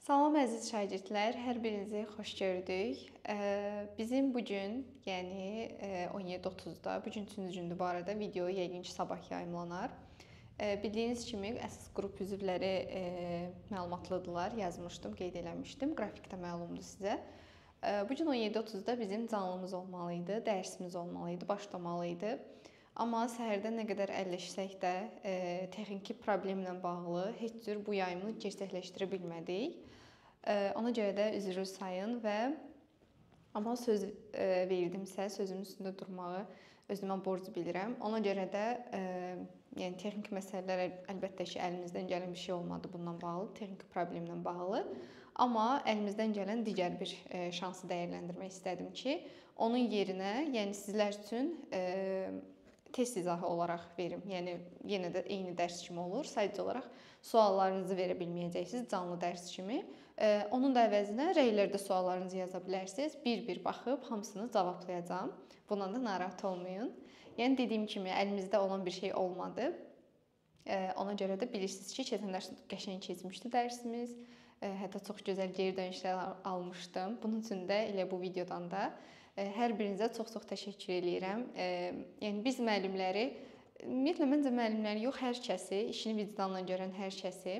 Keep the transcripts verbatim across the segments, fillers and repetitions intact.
Salam əziz şagirdlər, hər birinizi xoş gördük. Bizim bu gün, yəni on yeddi otuzda, bu gün üçüncü gündür bu arada video yəqin ki, sabah yayımlanar. Bildiyiniz kimi əsas qrup üzvləri məlumatlıdırlar, yazmışdım, qeyd eləmişdim, qrafikdə məlumdur sizə. Bu gün on yeddi otuzda bizim canlımız olmalı idi, dərsimiz olmalı idi, başlamalı idi. Amma səhərdən nə qədər əlləşsək də texniki problemlə bağlı heç cür bu yayımı gerçəkləşdirə bilmədik. Ona görə də üzr sayın və amma söz verdimsə, sözümün üstündə durmağı özümə borc bilirəm. Ona görə də yəni texniki məsələlər əlbəttə ki, əlimizdən gələn bir şey olmadı bununla bağlı, texniki problemlə bağlı. Amma əlimizdən gələn digər bir şansı dəyərləndirmək istədim ki, onun yerinə, yəni sizlər üçün test izahı olaraq verim. Yəni yenə də eyni dərs kimi olur. Sadəcə olaraq suallarınızı verə bilməyəcəksiniz canlı dərs kimi. Onun da əvəzinə rəylərdə suallarınızı yaza bilərsiniz. Bir-bir baxıb hamısını cavablayacağam. Bundan da narahat olmayın. Yəni dediyim kimi əlimizdə olan bir şey olmadı. Ona görə də bilirsiniz ki, keçən dərs qəşəng keçmişdi dərsimiz. Hətta çox gözəl geri dönüşlər almışdım. Bunun üçün də elə bu videodan da hər birinizə çox-çox təşəkkür edirəm. Yəni biz müəllimləri, ümumiyyətlə məncə müəllimləri yox, hər kəsi, işini vicdanla görən hər kəsi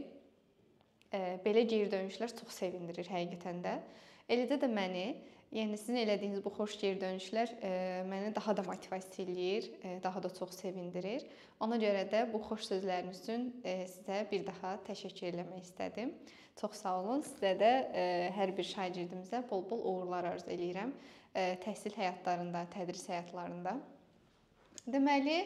belə geri dönüşlər çox sevindirir həqiqətən də. Eləcə də məni, yəni sizin elədiyiniz bu xoş geri dönüşlər məni daha da motivasiya eləyir, daha da çox sevindirir. Ona görə də bu xoş sözləriniz üçün sizə bir daha təşəkkür eləmək istədim. Çox sağ olun. Sizə də hər bir şagirdimizə bol-bol uğurlar arzu eləyirəm. Təhsil həyatlarında, tədris həyatlarında. Deməli,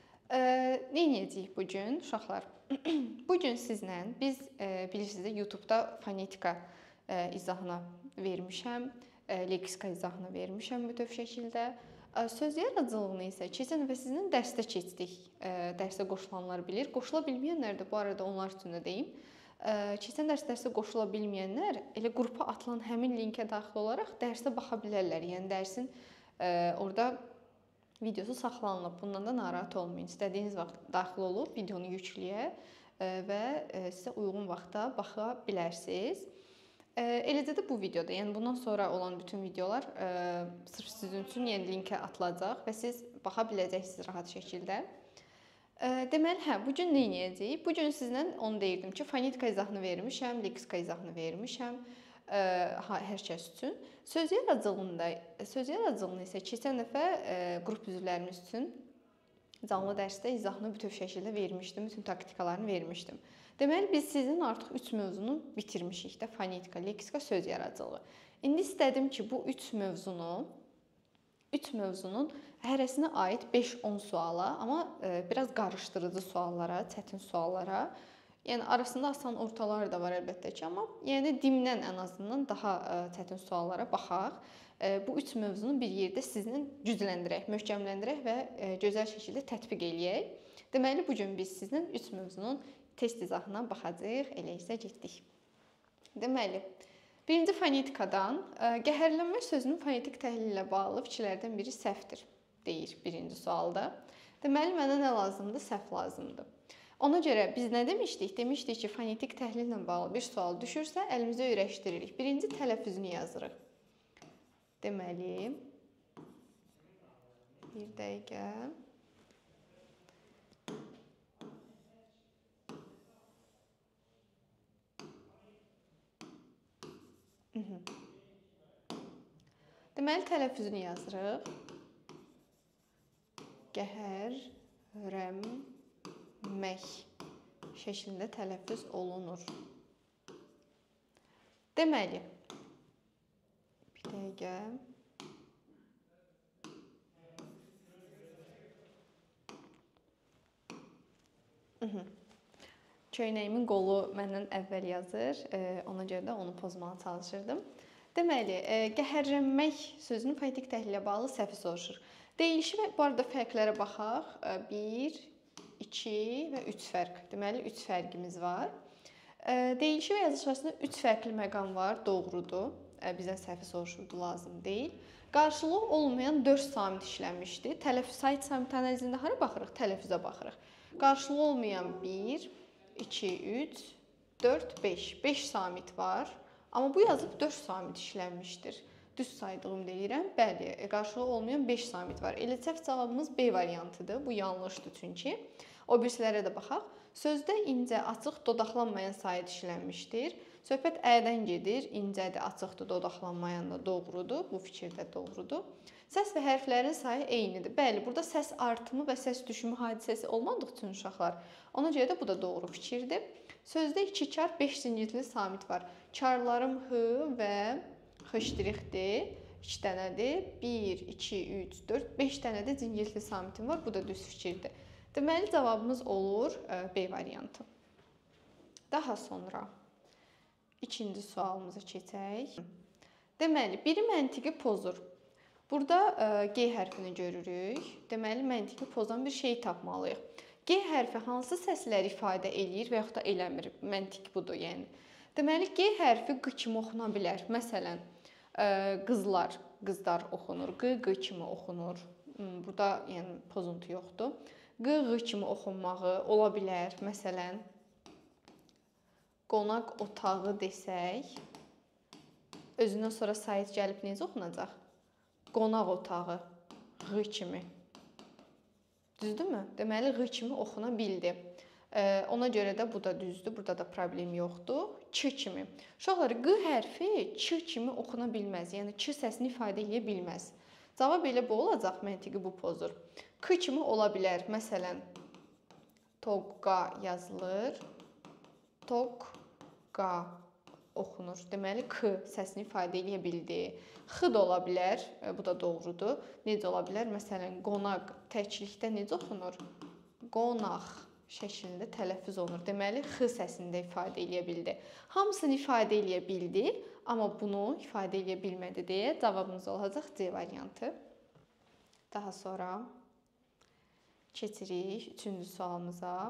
nə edəcəyik bu gün uşaqlar? Bu gün sizlə biz bilirsiniz YouTube-da fonetika izahına vermişəm, leksika izahına vermişəm bütöv şəkildə. Söz yaradıcılığını isə keçən dəfə sizinlə dərsdə keçdik. Dərsə qoşulanlar bilir. Qoşula bilməyənlər də bu arada onlar üçün də deyim. Keçən dərs dərsə qoşula bilməyənlər elə qrupa atılan həmin linkə daxil olaraq dərsə baxa bilərlər. Yəni dərsin orada videosu saxlanılıb. Bundan da narahat olmayın. İstədiyiniz vaxt daxil olub videonu yükləyə və sizə uyğun vaxtda baxa bilərsiniz. Eləcə də bu videoda, yəni bundan sonra olan bütün videolar sırf sizin üçün yəni linkə atılacaq və siz baxa biləcəksiniz rahat şəkildə. Deməli, hə, bu gün nə edəcəyik? Bu gün sizlə onu deyirdim ki, fonetika izahını vermişəm, leksika izahını vermişəm hər kəs üçün. Söz yaradıcılığında, söz yaradıcılığını isə keçən dəfə qrup üzvlərimiz üçün canlı dərsdə izahını bütöv şəkildə vermişdim, bütün taktikalarını vermişdim. Deməli, biz sizin artıq üç mövzunu bitirmişik də, fonetika, leksika, söz yaradıcılığı. İndi istədim ki, bu üç mövzunu üç mövzunun hərəsinə aid beş on suala, amma biraz qarışdırıcı suallara, çətin suallara, yəni arasında asan ortalar da var əlbəttə ki, amma yəni dimdən ən azından daha çətin suallara baxaq. Bu üç mövzunu bir yerdə sizinlə gücləndirək, möhkəmləndirək və gözəl şəkildə tətbiq eləyək. Deməli, bu gün biz sizinlə üç mövzunun test izahına baxacağıq, elə isə getdik. Deməli, birinci fonetikadan, qəhərlənmə sözünün fonetik təhlili ilə bağlı fikirlərdən biri səhvdir, deyir birinci sualda. Deməli, mənə nə lazımdır? Səhv lazımdır. Ona görə biz nə demişdik? Demişdik ki, fonetik təhlillə bağlı bir sual düşürsə, əlimizə öyrəşdiririk. Birinci tələffüzünü yazırıq. Deməli, bir dəqiqə. Deməli, tələffüzünü yazırıq. Qəhərlənmək şəklində tələffüz olunur. Deməli, bir dəqiqə. Köynəyimin qolu məndən əvvəl yazır, ona görə də onu pozmağa çalışırdım. Deməli, qəhərlənmək sözünün fonetik təhlili ilə bağlı səhvi soruşur. Deyilişi və bu arada fərqlərə baxaq. bir, iki və üç fərq. Deməli, üç fərqimiz var. Deyilişi və yazılışında üç fərqli məqam var, doğrudur. Bizdən səhvi soruşurdu, lazım deyil. Qarşılığı olmayan dörd samit işlənmişdi. Tələffüz sait samit analizində hara baxırıq? Tələffüzə baxırıq. Qarşılığı olmayan bir, iki, üç, dörd, beş. beş samit var. Amma bu yazıb dörd samit işlənmişdir. Düz saydığım deyirəm. Bəli, qarşılığı olmayan beş samit var. Elə səhv cavabımız B variantıdır. Bu yanlışdır çünki. O birisilərə də baxaq. Sözdə incə, açıq, dodaqlanmayan sait işlənmişdir. Söhbət ə-dən gedir. İncədir, açıqdır, dodaqlanmayan da doğrudur. Bu fikir də doğrudur. Səs və hərflərin sayı eynidir. Bəli, burada səs artımı və səs düşümü hadisəsi olmadığı üçün uşaqlar. Ona görə də bu da doğru fikirdir. Sözdə iki kar, beş zingirli samit var. Karlarım hı və xışdırıqdır. iki dənədir. bir, iki, üç, dörd, beş dənə də zingirli samitim var. Bu da düz fikirdir. Deməli, cavabımız olur B variantı. Daha sonra ikinci sualımıza keçək. Deməli, biri məntiqi pozur. Burada G hərfini görürük. Deməli, məntiqi pozan bir şey tapmalıyıq. G hərfi hansı səsləri ifadə eləyir və yaxud da eləmir? Məntiq budur, yəni. Deməli, G hərfi q kimi oxuna bilər. Məsələn, qızlar, qızlar oxunur. Q, q kimi oxunur. Burada yəni pozuntu yoxdur. Q, q kimi oxunmağı ola bilər. Məsələn, qonaq otağı desək, özündən sonra sait gəlib necə oxunacaq? Qonaq otağı, q kimi. Düzdürmü? Deməli, q kimi oxuna bildi. Ona görə də bu da düzdür. Burada da problem yoxdur. Ç kimi. Uşaqlar, q hərfi ç kimi oxuna bilməz. Yəni, ç səsini ifadə edə bilməz. Cavab elə bu olacaq, məntiqi bu pozur. K kimi ola bilər. Məsələn, toqqa yazılır. Toqqa oxunur. Deməli, k səsini ifadə edə bildi. X da ola bilər. Bu da doğrudur. Necə ola bilər? Məsələn, qonaq təklikdə necə oxunur? Qonaq şəklində tələffüz olunur. Deməli, x səsində ifadə edə bildi. Hamısını ifadə edə bildi, amma bunu ifadə edə bilmədi deyə cavabımız olacaq C variantı. Daha sonra keçirik üçüncü sualımıza.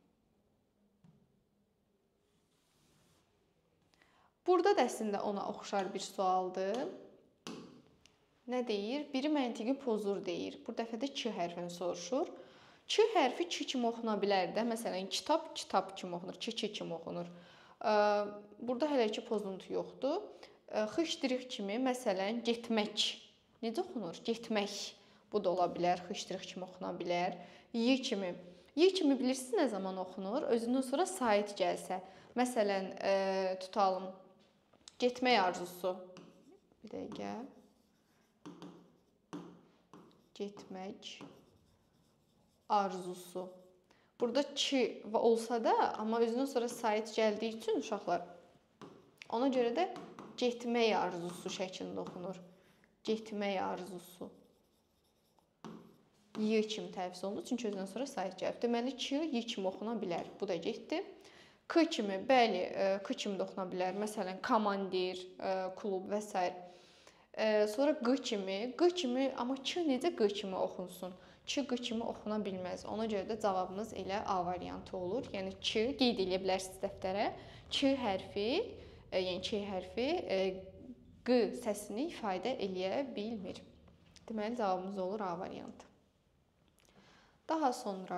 Burada da əslində ona oxşar bir sualdır. Nə deyir? Biri məntiqi pozur deyir. Bu dəfə də Ç hərfini soruşur. Ç hərfi Ç kimi oxuna bilər də. Məsələn, kitab, kitab kimi oxunur. Ç, Ç kimi oxunur. Burada hələ ki pozuntu yoxdur. Xışdırıq kimi, məsələn, getmək. Necə oxunur? Getmək. Bu da ola bilər. Xışdırıq kimi oxuna bilər. Y kimi. Y kimi bilirsiniz nə zaman oxunur? Özündən sonra sait gəlsə. Məsələn, tutalım. Getmək arzusu. Bir dəqiqə. Getmək arzusu. Burada ç olsa da, amma özündən sonra sait gəldiyi üçün uşaqlar, ona görə də getmək arzusu şəklində oxunur. Getmək arzusu. Y kimi təfsir olunur, çünki özündən sonra sait gəlib. Deməli, ç Y kimi oxuna bilər. Bu da getdi. K kimi, bəli, K kimi də oxuna bilər. Məsələn, komandir, klub və s. Sonra Q kimi, Q kimi, amma Ç necə Q kimi oxunsun? Ç Q kimi oxuna bilməz. Ona görə də cavabımız elə A variantı olur. Yəni Ç qeyd edə bilərsiniz dəftərə. Ç hərfi, yəni Ç hərfi Q səsini ifadə eləyə bilmir. Deməli, cavabımız olur A variantı. Daha sonra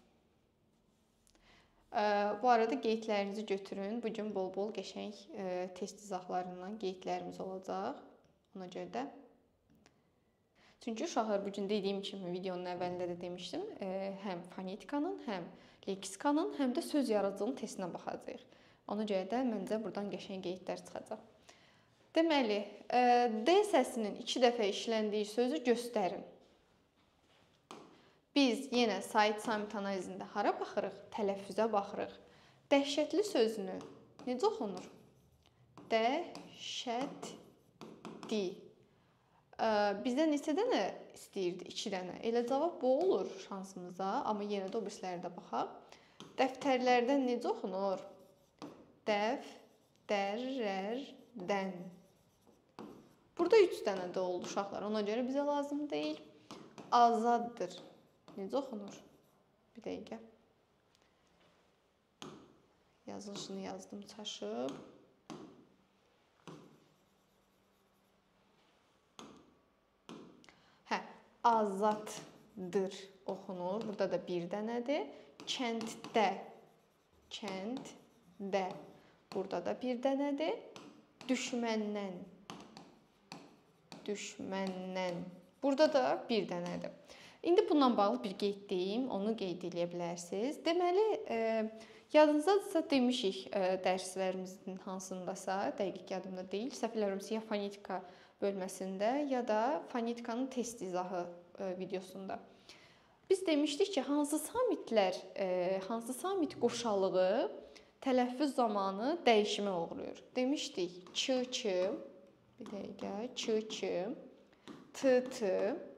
bu arada qeydlərinizi götürün. Bu gün bol-bol qəşəng test izahlarından qeydlərimiz olacaq. Ona görə də. Çünki uşaqlar bu gün dediyim kimi videonun əvvəlində də demişdim, həm fonetikanın, həm leksikanın, həm də söz yaradıcılığının testinə baxacağıq. Ona görə də məncə buradan qəşəng qeydlər çıxacaq. Deməli, D səsinin iki dəfə işləndiyi sözü göstərin. Biz yenə sait samit analizində hara baxırıq? Tələffüzə baxırıq. Dəhşətli sözünü necə oxunur? Dəhşətli. Bizdən neçə dənə istəyirdi? iki dənə. Elə cavab bu olur şansımıza, amma yenə də o birisilərə də baxaq. Dəftərlərdən necə oxunur? Dəftərlərdən. Burada üç dənə də oldu uşaqlar. Ona görə bizə lazım deyil. Azaddır. Necə oxunur? Bir dəqiqə. Yazılışını yazdım, çaşıb. Hə, azaddır oxunur. Burada da bir dənədir. Kənddə. Kənddə. Burada da bir dənədir. düşməndən. Düşməndən. Burada da bir dənədir. İndi bununla bağlı bir qeyd deyim, onu qeyd edə bilərsiniz. Deməli, e, yadınızdadırsa demişik e, dərslərimizin hansındasa, dəqiq yadımda deyil, səhv eləmirəmsə ya fonetika bölməsində, ya da fonetikanın test izahı e, videosunda. Biz demişdik ki, hansı samitlər, e, hansı samit qoşalığı tələffüz zamanı dəyişmə uğrayır. Demişdik, ç, ç, bir dəqiqə, ç, ç, t, t,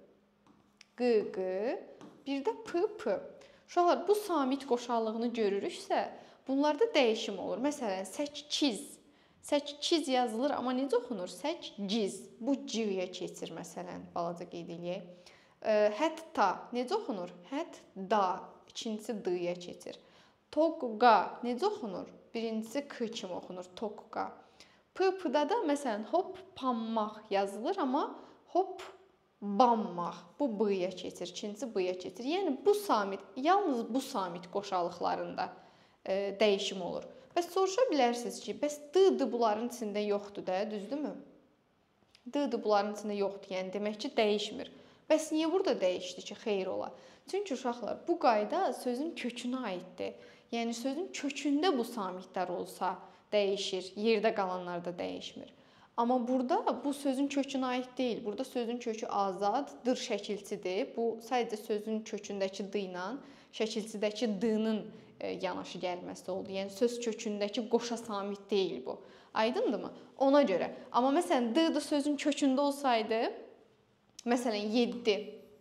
q, q, bir də p, p. Uşaqlar, bu samit qoşallığını görürüksə, bunlarda dəyişim olur. Məsələn, sək-çiz. Sək-çiz yazılır, amma necə oxunur? Sək-ciz. Bu c-yə keçir, məsələn, balaca qeyd eləyək. Hətta necə oxunur? Hətta. İkincisi d-yə keçir. Toqqa necə oxunur? Birincisi k kimi oxunur. Toqqa. P-p-da da məsələn hop pammaq yazılır, amma hop bammaq. Bu b-yə keçir. İkincisi b-yə keçir. Yəni bu samit, yalnız bu samit qoşalıqlarında e, dəyişim olur. Bəs soruşa bilərsiniz ki, bəs d-dı bunların içində yoxdur da, düzdürmü? D-dı bunların içində yoxdur, yəni demək ki, dəyişmir. Bəs niyə burada dəyişdi ki, xeyr ola? Çünki uşaqlar, bu qayda sözün kökünə aiddir. Yəni sözün kökündə bu samitlər olsa dəyişir, yerdə qalanlarda dəyişmir. Amma burada bu sözün kökünə aid deyil. Burada sözün kökü azad, dır şəkilçidir. Bu sadəcə sözün kökündəki d ilə şəkilçidəki d-nın yanaşı gəlməsi oldu. Yəni söz kökündəki qoşa samit deyil bu. Aydındırmı? Ona görə. Amma məsələn d-dı sözün kökündə olsaydı, məsələn yeddi.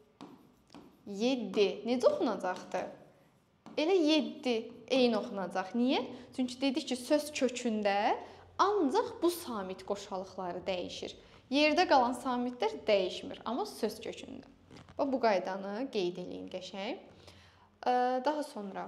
yeddi necə oxunacaqdı? Elə yeddi eyni oxunacaq. Niyə? Çünki dedik ki, söz kökündə ancaq bu samit qoşalıqları dəyişir. Yerdə qalan samitlər dəyişmir, amma söz kökündə. Və bu qaydanı qeyd eləyin qəşəng. Daha sonra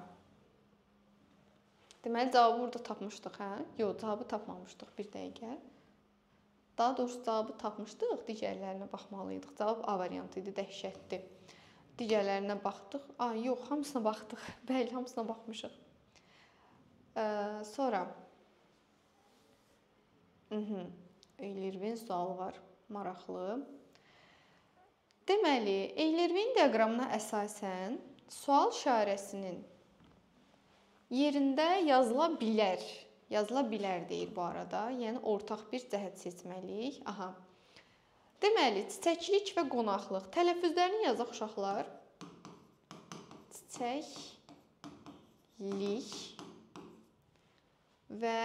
deməli cavabı burada tapmışdıq, hə? Yox, cavabı tapmamışdıq, bir dəqiqə. Daha doğrusu cavabı tapmışdıq, digərlərinə baxmalıydıq. Cavab A variantı idi, dəhşətli. Digərlərinə baxdıq. A, yox, hamısına baxdıq. Bəli, hamısına baxmışıq. Sonra Eylervin sualı var, maraqlı. Deməli, Eylervin diaqramına əsasən sual işarəsinin yerində yazıla bilər. Yazıla bilər deyir bu arada. Yəni ortaq bir cəhət seçməliyik. Aha. Deməli, çiçəklik və qonaqlıq. Tələffüzlərini yazaq uşaqlar. Çiçəklik və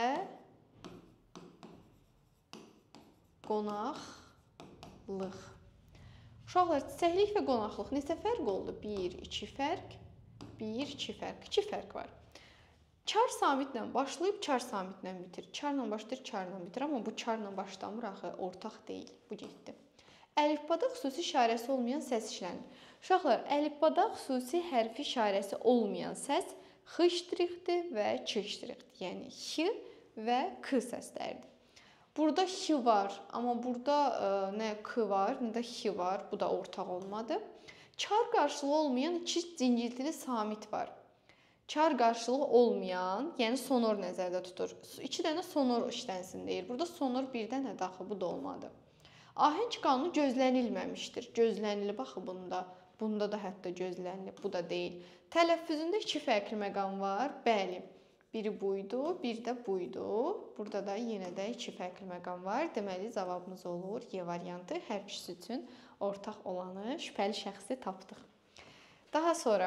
qonaqlıq. Uşaqlar, çiçəklik və qonaqlıq neçə fərq oldu? bir, iki fərq, bir, iki fərq. iki fərq var. Çar samitlə başlayıb, çar samitlə bitir. Çarla başlayır, çarla bitir. Amma bu çarla başlamır, axı, ortaq deyil. Bu getdi. Əlifbada xüsusi işarəsi olmayan səs işlənir. Uşaqlar, əlifbada xüsusi hərfi işarəsi olmayan səs x ştrixdir və ç ştrixdir. Yəni x və k səslərdir. Burada x var, amma burada ə, nə k var, nə də x var. Bu da ortaq olmadı. Çar qarşılığı olmayan iki cingiltili samit var. Çar qarşılığı olmayan, yəni sonor nəzərdə tutur. İki dənə sonor işlənsin deyir. Burada sonor bir dənə daxil, bu da olmadı. Ahəng qanunu gözlənilməmişdir. Gözlənilib axı bunda. Bunda da hətta gözlənilib, bu da deyil. Tələffüzündə iki fərqli məqam var. Bəli. Biri buydu, bir də buydu. Burada da yenə də iki fərqli məqam var. Deməli, cavabımız olur Y variantı. Hər ikisi üçün ortaq olanı, şübhəli şəxsi tapdıq. Daha sonra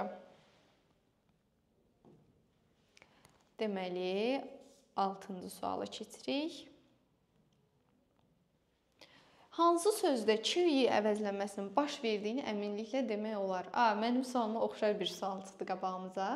deməli, altıncı suala keçirik. Hansı sözdə ç-yi əvəzlənməsinin baş verdiyini əminliklə demək olar? A, mənim sualıma oxşar bir sual çıxdı qabağımıza.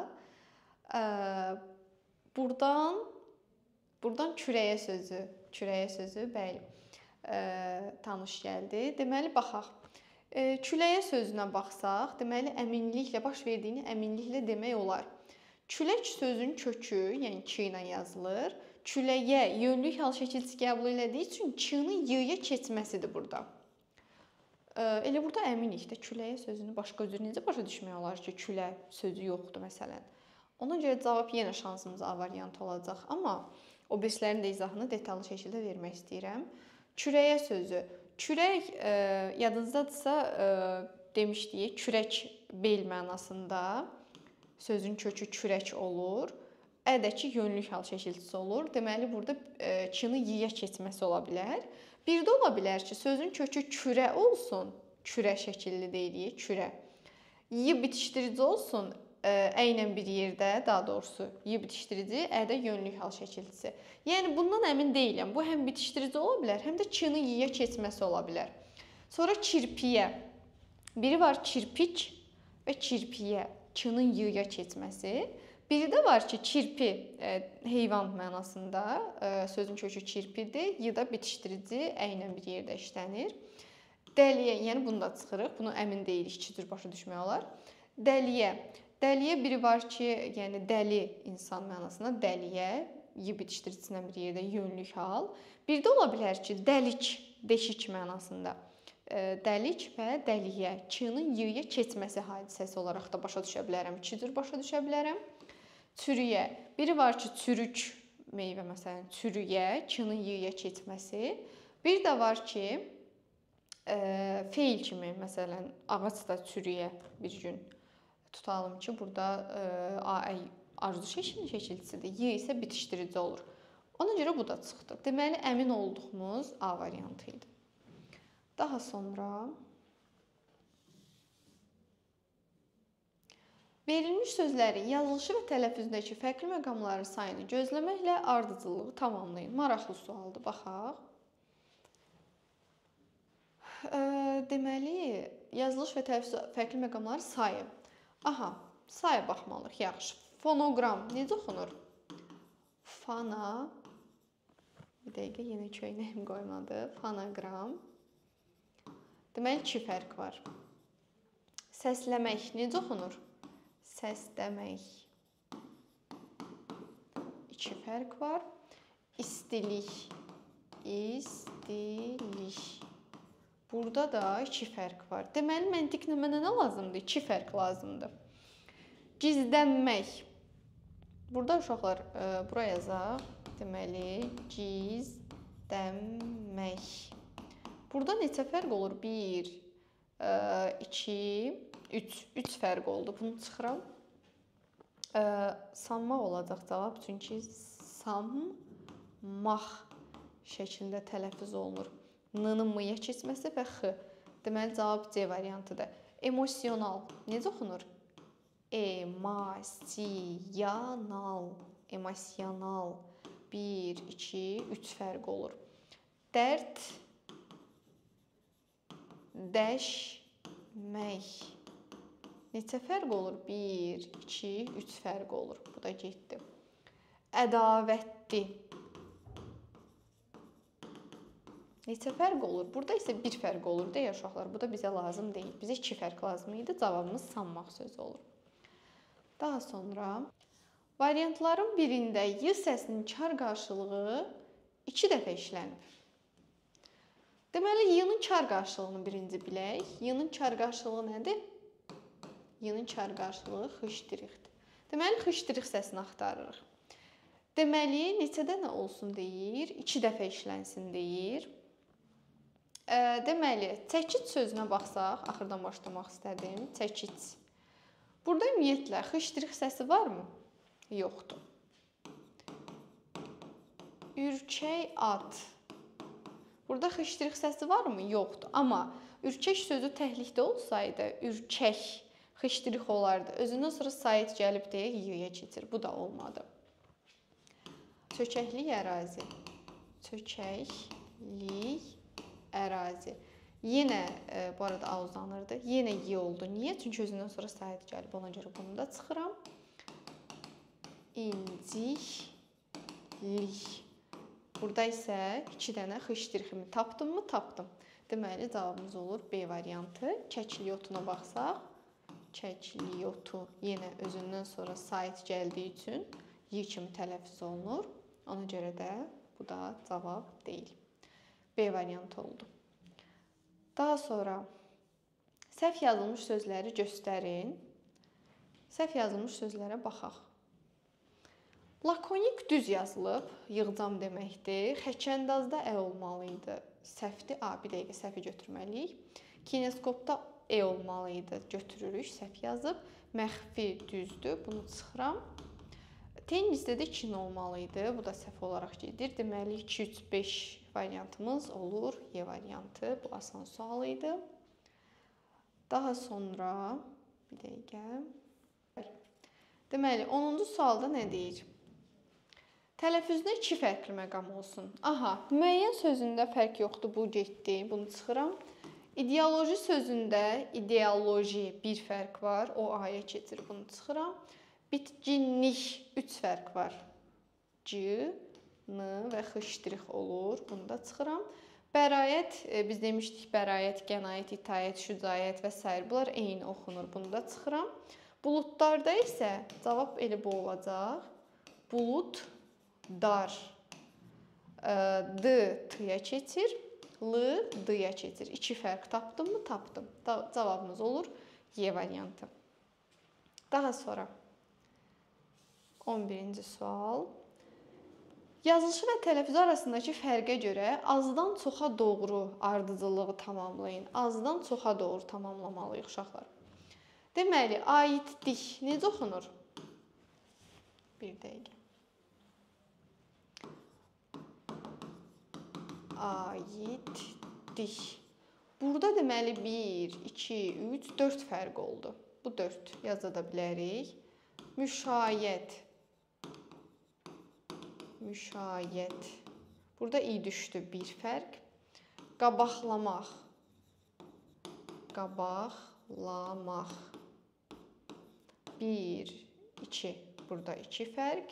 Buradan, buradan kürəyə sözü, kürəyə sözü, bəli, tanış gəldi. Deməli, baxaq. Küləyə sözünə baxsaq, deməli, əminliklə, baş verdiyini əminliklə demək olar. Külək sözün kökü, yəni ç ilə yazılır. Küləyə yönlük hal şəkilçisi qəbul elədiyi üçün ç-nın y-yə keçməsidir burada. Elə burada əminik də küləyə sözünü başqa cür necə başa düşmək olar ki, külə sözü yoxdur məsələn. Ona görə cavab yenə şansımız A variantı olacaq. Amma O birislərin də izahını detallı şəkildə vermək istəyirəm. Kürəyə sözü. Kürək e, yadınızdadırsa e, demişdik, kürək bel mənasında sözün kökü kürək olur. Ədəki yönlük hal şəkilçisi olur. Deməli burada e, çını y-yə keçməsi ola bilər. Bir də ola bilər ki, sözün kökü kürə olsun. Kürə şəkilli deyirik, kürə. Y bitişdirici olsun. Ə ilə bir yerdə, daha doğrusu y bitişdirici, ə-də yönlük hal şəkilçisi. Yəni bundan əmin deyiləm. Bu həm bitişdirici ola bilər, həm də ç-nın y-yə keçməsi ola bilər. Sonra kirpiyə. Biri var kirpiç və kirpiyə, ç-nın y-yə keçməsi. Biri də var ki, kirpi ə, heyvan mənasında, ə, sözün kökü kirpidir, y da bitişdirici, ə ilə bir yerdə işlənir. Dəliyə, yəni bunu da çıxırıq. Bunu əmin deyilik, iki cür başa düşmək olar. Dəliyə. Dəliyə biri var ki, yəni dəli insan mənasında dəliyə, y bitişdiricisindən bir yerdə yönlük hal. Bir də ola bilər ki, dəlik, deşik mənasında. Dəlik və dəliyə, ç-nın y-yə keçməsi hadisəsi olaraq da başa düşə bilərəm. İki cür başa düşə bilərəm. Çürüyə. Biri var ki, çürük meyvə məsələn, çürüyə, ç-nın y-yə keçməsi. Bir də var ki, feil kimi məsələn, ağac da çürüyə bir gün. Tutalım ki, burada ə, arzu şəkilinin şəkilçisidir, y isə bitişdirici olur. Ona görə bu da çıxdı. Deməli, əmin olduğumuz A variantı idi. Daha sonra verilmiş sözlərin yazılışı və tələffüzündəki fərqli məqamların sayını gözləməklə ardıcıllığı tamamlayın. Maraqlı sualdır, baxaq. Ə, deməli, yazılış və tələffüz fərqli məqamları sayı. Aha, saya baxmalıyıq, yaxşı. Fonoqram necə oxunur? Fana, bir dəqiqə yenə köynəyim qoymadı. Fonoqram. Deməli, iki fərq var. Səsləmək necə oxunur? Səsləmək. İki fərq var. İstilik. İstilik. Burada da iki fərq var. Deməli, məntiqlə mənə nə lazımdır? İki fərq lazımdır. Gizlənmək. Burada uşaqlar, e, bura yazaq. Deməli, gizlənmək. Burada neçə fərq olur? Bir, e, iki, üç. Üç fərq oldu. Bunu çıxıram. E, sanmaq olacaq cavab. Çünki sanmaq şəklində tələffüz olunur. N-nın m-yə keçməsi və x. Deməli, cavab C variantıdır. Emosional. Necə oxunur? Emosiyanal. Emosional. Bir, iki, üç fərq olur. Dərd. Dəşmək. Neçə fərq olur? Bir, iki, üç fərq olur. Bu da getdi. Ədavətli. Neçə fərq olur? Burada isə bir fərq olur deyə uşaqlar. Bu da bizə lazım deyil. Bizə iki fərq lazım idi. Cavabımız sanmaq sözü olur. Daha sonra variantların birində y səsinin kar qarşılığı iki dəfə işlənib. Deməli, y-nın kar qarşılığını birinci bilək. Y-nın kar qarşılığı nədir? Y-nın kar qarşılığı xışdırıqdır. Deməli, xışdırıq səsini axtarırıq. Deməli, neçə dənə olsun deyir? İki dəfə işlənsin deyir. Deməli, çəkic sözünə baxsaq, axırdan başlamaq istədim. Çəkic. Burada ümumiyyətlə xışdırıq səsi varmı? Yoxdur. Ürkək at. Burada xışdırıq səsi varmı? Yoxdur. Amma ürkək sözü təhlikdə olsaydı, ürkək xışdırıq olardı. Özündən sonra sait gəlib deyə y-yə keçir. Bu da olmadı. Çökəklik ərazi. Çökəklik ərazi. Yenə e, bu arada A uzanırdı. Yenə y oldu. Niyə? Çünki özündən sonra sait gəlib. Ona görə bunu da çıxıram. İnciklik. Burada isə iki dənə xışdırıqımı tapdımmı? Tapdım. Deməli, cavabımız olur B variantı. Kəkliyotuna baxsaq. Kəkliyotu yenə özündən sonra sait gəldiyi üçün y kimi tələffüz olunur. Ona görə də bu da cavab deyil. B variantı oldu. Daha sonra səhv yazılmış sözləri göstərin. Səhv yazılmış sözlərə baxaq. Lakonik düz yazılıb, yığcam deməkdir. Xəçəndazda ə olmalı idi. Səhvdir. A, bir dəqiqə səhvi götürməliyik. Kineskopda e olmalı idi. Götürürük, səhv yazıb. Məxfi düzdür. Bunu çıxıram. Tennisdə də kin olmalı idi. Bu da səhv olaraq gedir. Deməli iki, üç, beş variantımız olur. Y variantı. Bu asan sual idi. Daha sonra bir dəqiqə. Deməli onuncu sualda nə deyir? Tələffüzdə iki fərqli məqam olsun. Aha, müəyyən sözündə fərq yoxdur. Bu getdi. Bunu çıxıram. İdeoloji sözündə ideoloji bir fərq var. O aya keçir. Bunu çıxıram. Bitkinlik üç fərq var. C, N və X ştrix olur. Bunu da çıxıram. Bəraət, biz demişdik bəraət, qənaət, itaət, şücaət və s. Bunlar eyni oxunur. Bunu da çıxıram. Buludlarda isə cavab elə bu olacaq. Bulud, dar. D, T-ya keçir. L, D-ya keçir. İki fərq tapdım mı? Tapdım. Cavabımız olur Y variantı. Daha sonra on birinci sual. Yazılışı və tələffüzü arasındakı fərqə görə azdan çoxa doğru ardıcıllığı tamamlayın. Azdan çoxa doğru tamamlamalıyıq uşaqlar. Deməli, aidlik necə oxunur? Bir dəqiqə. Aidlik. Burada deməli bir, iki, üç, dörd fərq oldu. Bu dörd yaza da bilərik. Müşayiət. Müşayiət. Burada i düşdü bir fərq. Qabaqlamaq. Qabaqlamaq. Bir, iki. Burada iki fərq.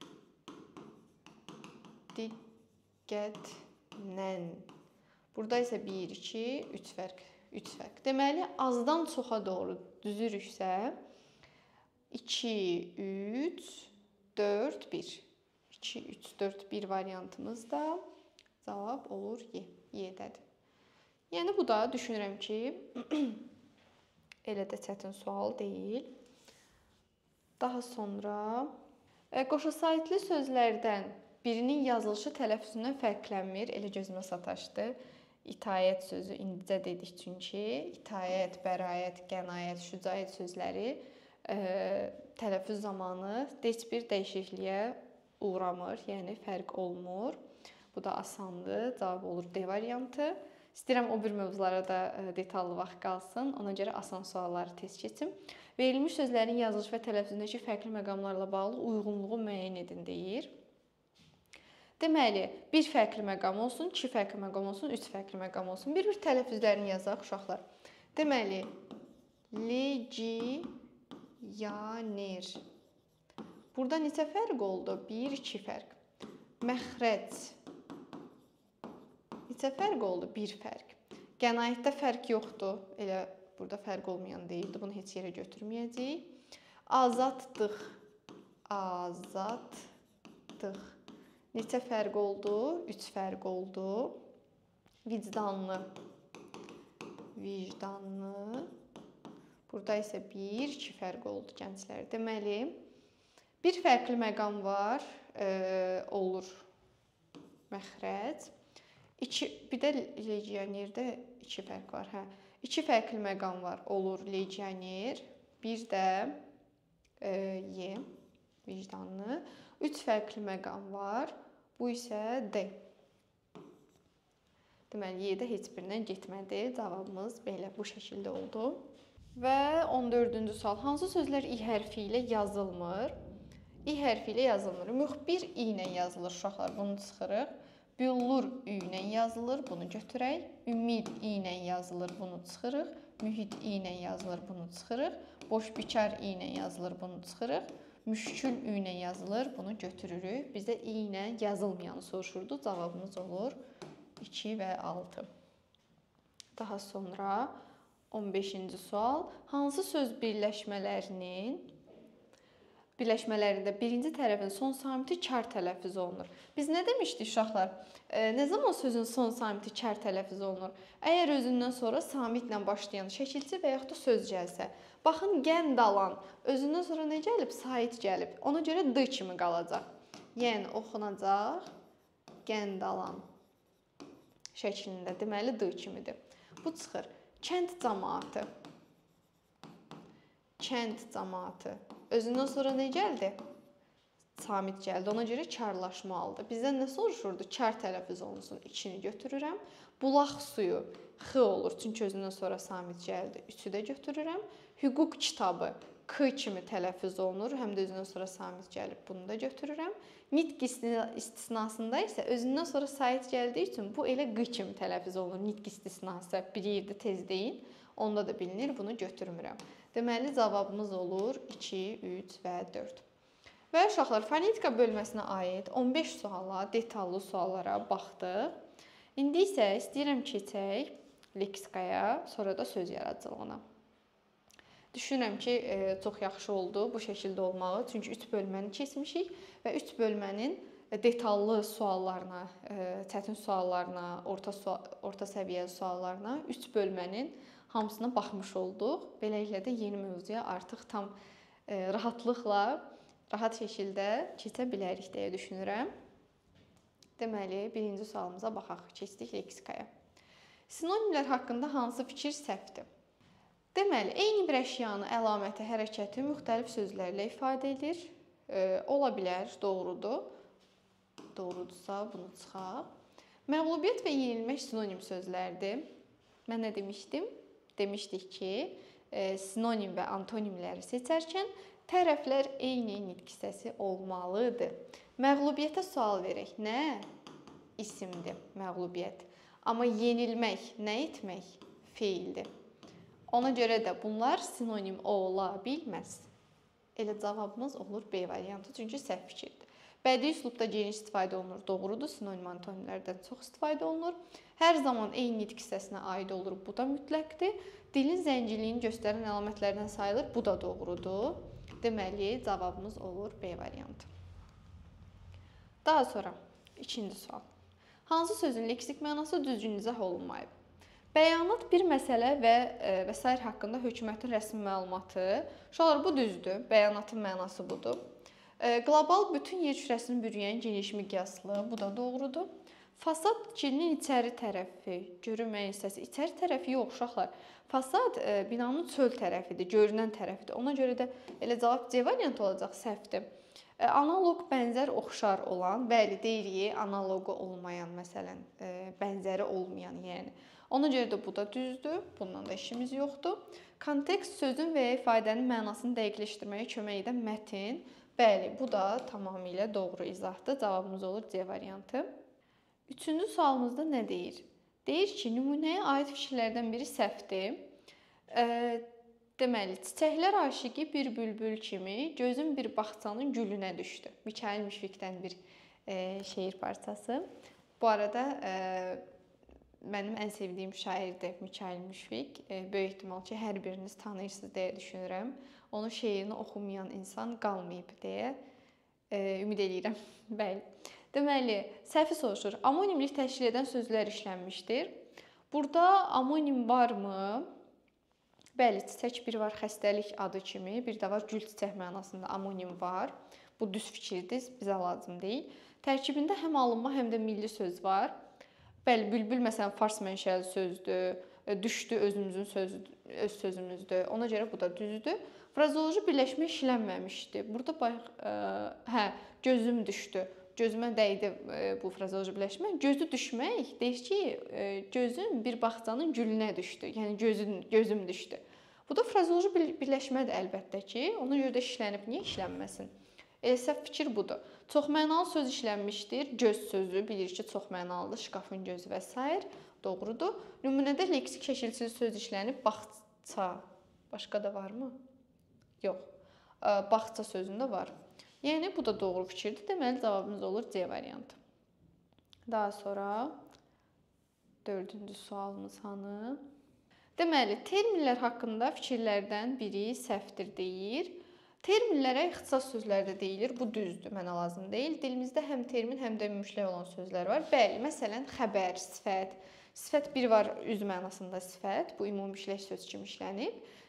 Diqqətlə. Burada isə bir, iki, üç fərq. üç fərq. Deməli, azdan çoxa doğru düzürüksə iki, üç, dörd, bir. iki, üç, dörd, bir variantımız da cavab olur Y. Y-dədir. Yəni, bu da düşünürəm ki, elə də çətin sual deyil. Daha sonra qoşasaitli sözlərdən birinin yazılışı tələffüzündən fərqlənmir. Elə gözümə sataşdı. İtaət sözü indicə dedik çünki. İtaət, bəraət, qənaət, şücaət sözləri ə, tələffüz zamanı heç bir dəyişikliyə uğramır, yəni fərq olmur. Bu da asandır. Cavab olur D variantı. İstəyirəm o bir mövzulara da detallı vaxt qalsın. Ona görə asan sualları tez keçim. Verilmiş sözlərin yazılış və tələffüzündəki fərqli məqamlarla bağlı uyğunluğu müəyyən edin deyir. Deməli, bir fərqli məqam olsun, iki fərqli məqam olsun, üç fərqli məqam olsun. Bir-bir tələffüzlərini yazaq uşaqlar. Deməli, legioner. Burada neçə fərq oldu? bir, iki fərq. Məxrəc. Neçə fərq oldu? bir fərq. Qənaətdə fərq yoxdur. Elə burada fərq olmayan deyildi. Bunu heç yerə götürməyəcəyik. Azadlıq. Azadlıq. Neçə fərq oldu? üç fərq oldu. Vicdanlı. Vicdanlı. Burada isə bir, iki fərq oldu gənclər. Deməli, bir fərqli məqam var, e, olur məxrəc. İki, bir də legionerdə iki fərq var. Hə. İki fərqli məqam var, olur legioner. Bir də e, Y, vicdanlı. Üç fərqli məqam var. Bu isə D. Deməli, Y-də heç birindən getmədi. Cavabımız belə bu şəkildə oldu. Və on dördüncü sual. Hansı sözlər i hərfi ilə yazılmır? İ hərfi ilə yazılmır. Müxbir i ilə yazılır uşaqlar. Bunu çıxırıq. Büllur ü ilə yazılır. Bunu götürək. Ümid i ilə yazılır. Bunu çıxırıq. Mühit i ilə yazılır. Bunu çıxırıq. Boşbikar i ilə yazılır. Bunu çıxırıq. Müşkül ü ilə yazılır. Bunu götürürük. Bizdə i ilə yazılmayanı soruşurdu. Cavabımız olur iki və altı. Daha sonra on beşinci sual. Hansı söz birləşmələrinin birləşmələrində birinci tərəfin son samiti kar tələffüz olunur? Biz nə demişdik uşaqlar? E, nə zaman sözün son samiti kar tələffüz olunur? Əgər özündən sonra samitlə başlayan şəkilçi və yaxud da söz gəlsə. Baxın, gənd alan özündən sonra nə gəlib? Sait gəlib. Ona görə D kimi qalacaq. Yəni oxunacaq Gəndalan şəklində. Deməli D kimidir. Bu çıxır. Kənd cəmaatı. Kənd cəmaatı. Özündən sonra nə gəldi? Samit gəldi. Ona görə karlaşmalıdır. Bizdən nə soruşurdu? Kar tələffüz olunsun. ikini götürürəm. Bulaq suyu X olur. Çünki özündən sonra samit gəldi. üçü də götürürəm. Hüquq kitabı K kimi tələffüz olunur. Həm də özündən sonra samit gəlib. Bunu da götürürəm. Nitq istisnasında isə özündən sonra sait gəldiyi üçün bu elə Q kimi tələffüz olunur. Nitq istisnası bir yerdə tez deyin. Onda da bilinir. Bunu götürmürəm. Deməli cavabımız olur iki, üç və dörd. Və uşaqlar, fonetika bölməsinə aid on beş suala, detallı suallara baxdıq. İndi isə istəyirəm keçək leksikaya, sonra da söz yaradıcılığına. Düşünürəm ki, çox yaxşı oldu bu şəkildə olmağı. Çünki üç bölməni keçmişik və üç bölmənin detallı suallarına, çətin suallarına, orta, sual, orta səviyyəli suallarına üç bölmənin hamısına baxmış olduq. Beləliklə də yeni mövzuya artıq tam rahatlıqla, rahat şəkildə keçə bilərik deyə düşünürəm. Deməli, birinci sualımıza baxaq. Keçdik leksikaya. Sinonimlər haqqında hansı fikir səhvdir? Deməli, eyni bir əşyanın əlaməti, hərəkəti müxtəlif sözlərlə ifadə edir. E, ola bilər, doğrudur. Doğrudursa bunu çıxaq. Məğlubiyyət və yenilmək sinonim sözlərdir. Mən nə demişdim? Demişdik ki, e, sinonim və antonimləri seçərkən tərəflər eyni nitq hissəsi olmalıdır. Məğlubiyyətə sual verək. Nə? İsimdir, məğlubiyyət. Amma yenilmək, nə etmək? Feildir. Ona görə də bunlar sinonim ola bilməz. Elə cavabımız olur B variantı, çünki səhv fikirdir. Bədii üslubda geniş istifadə olunur, doğrudur. Sinonim antonimlərdən çox istifadə olunur. Hər zaman eyni nitq hissəsinə aid olur, bu da mütləqdir. Dilin zənginliyini göstərən əlamətlərdən sayılır, bu da doğrudur. Deməli, cavabımız olur B variantı. Daha sonra, ikinci sual. Hansı sözün leksik mənası düzgün izah olunmayıb? Bəyanat bir məsələ və e, və sair haqqında hökumətin rəsmi məlumatı. Uşaqlar, bu düzdür. Bəyanatın mənası budur. E, qlobal bütün yer kürəsini bürüyən geniş miqyaslı, bu da doğrudur. Fasad fikrinin içəri tərəfi, görünməyən hissəsi. İçəri tərəfi yox, uşaqlar. Fasad e, binanın çöl tərəfidir, görünən tərəfidir. Ona görə də elə cavab C variantı olacaq, səhvdir. E, analoq, bənzər, oxşar olan, bəli, deyirik, analoqu olmayan, məsələn, e, bənzəri olmayan, yəni. Ona görə də bu da düzdür, bundan da işimiz yoxdur. Kontekst sözün və ya ifadənin mənasını dəqiqləşdirməyə kömək edən mətin. Bəli, bu da tamamilə doğru izahdır. Cavabımız olur C variantı. Üçüncü sualımızda nə deyir? Deyir ki, nümunəyə aid fikirlərdən biri səhvdir. E, deməli, çiçəklər aşiqi bir bülbül kimi gözün bir bağçanın gülünə düşdü. Mikail Müşfiqdən bir e, şeir parçası. Bu arada e, mənim ən sevdiyim şairdir Mikail Müşfiq. E, böyük ehtimal ki, hər biriniz tanıyırsınız deyə düşünürəm. Onun şeirini oxumayan insan qalmayıb deyə e, ümid edirəm. Bəli. Deməli, səhvi soruşur. Amonimlik təşkil edən sözlər işlənmişdir. Burada amonim varmı? Bəli, çiçək bir var xəstəlik adı kimi, bir də var gül çiçək mənasında amonim var. Bu düz fikirdir, bizə lazım deyil. Tərkibində həm alınma, həm də milli söz var. Bəli, bülbül məsələn fars mənşəli sözdür, düşdü özümüzün sözüdür, öz sözümüzdür. Ona görə bu da düzdür. Frazeoloji birləşmə işlənməmişdi. Burada bax, ə, hə, gözüm düşdü. Gözümə dəydi ə, bu frazeoloji birləşmə. Gözü düşmək deyir ki, ə, gözüm bir bağçanın gülünə düşdü. Yəni gözüm, gözüm düşdü. Bu da frazeoloji birləşmədir əlbəttə ki. Ona görə də işlənib, niyə işlənməsin? Elə səhv fikir budur. Çoxmənalı söz işlənmişdir. Göz sözü bilirik ki, çoxmənalıdır. Şkafın gözü və s. Doğrudur. Nümunədə leksik şəkilsiz söz işlənib. Bağça. Başqa da varmı? Yox. Bağça sözündə var. Yəni, bu da doğru fikirdir. Deməli, cavabımız olur C variantı. Daha sonra dördüncü sualımız hanı? Deməli, terminlər haqqında fikirlərdən biri səhvdir deyir. Terminlərə ixtisas sözlər də deyilir. Bu düzdür, mənə lazım deyil. Dilimizdə həm termin, həm də müştəq olan sözlər var. Bəli, məsələn, xəbər, sifət. Sifət bir var üz mənasında sifət. Bu ümumi işlək söz kimi işlənib.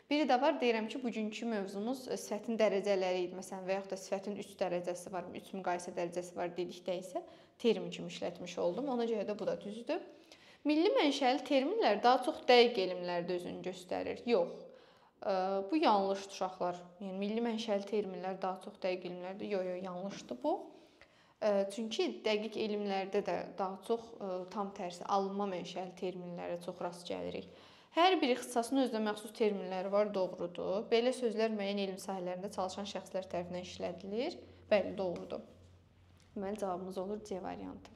Biri də var, deyirəm ki, bugünkü mövzumuz sifətin dərəcələri idi. Məsələn, və yaxud da sifətin üç dərəcəsi var, üç müqayisə dərəcəsi var dedikdə isə termin kimi işlətmiş oldum. Ona görə də bu da düzdür. Milli mənşəli terminlər daha çox dəqiq elmlərdə özünü göstərir. Yox. Bu yanlışdır uşaqlar. Yəni milli mənşəli terminlər daha çox dəqiq elmlərdə. Yox, yox, yanlışdır bu. Çünki dəqiq elmlərdə də daha çox tam tərsi alınma mənşəli terminlərə çox rast gəlirik. Hər bir ixtisasın özünə məxsus terminləri var, doğrudur. Belə sözlər müəyyən elm sahələrində çalışan şəxslər tərəfindən işlədilir. Bəli, doğrudur. Deməli, cavabımız olur C variantı.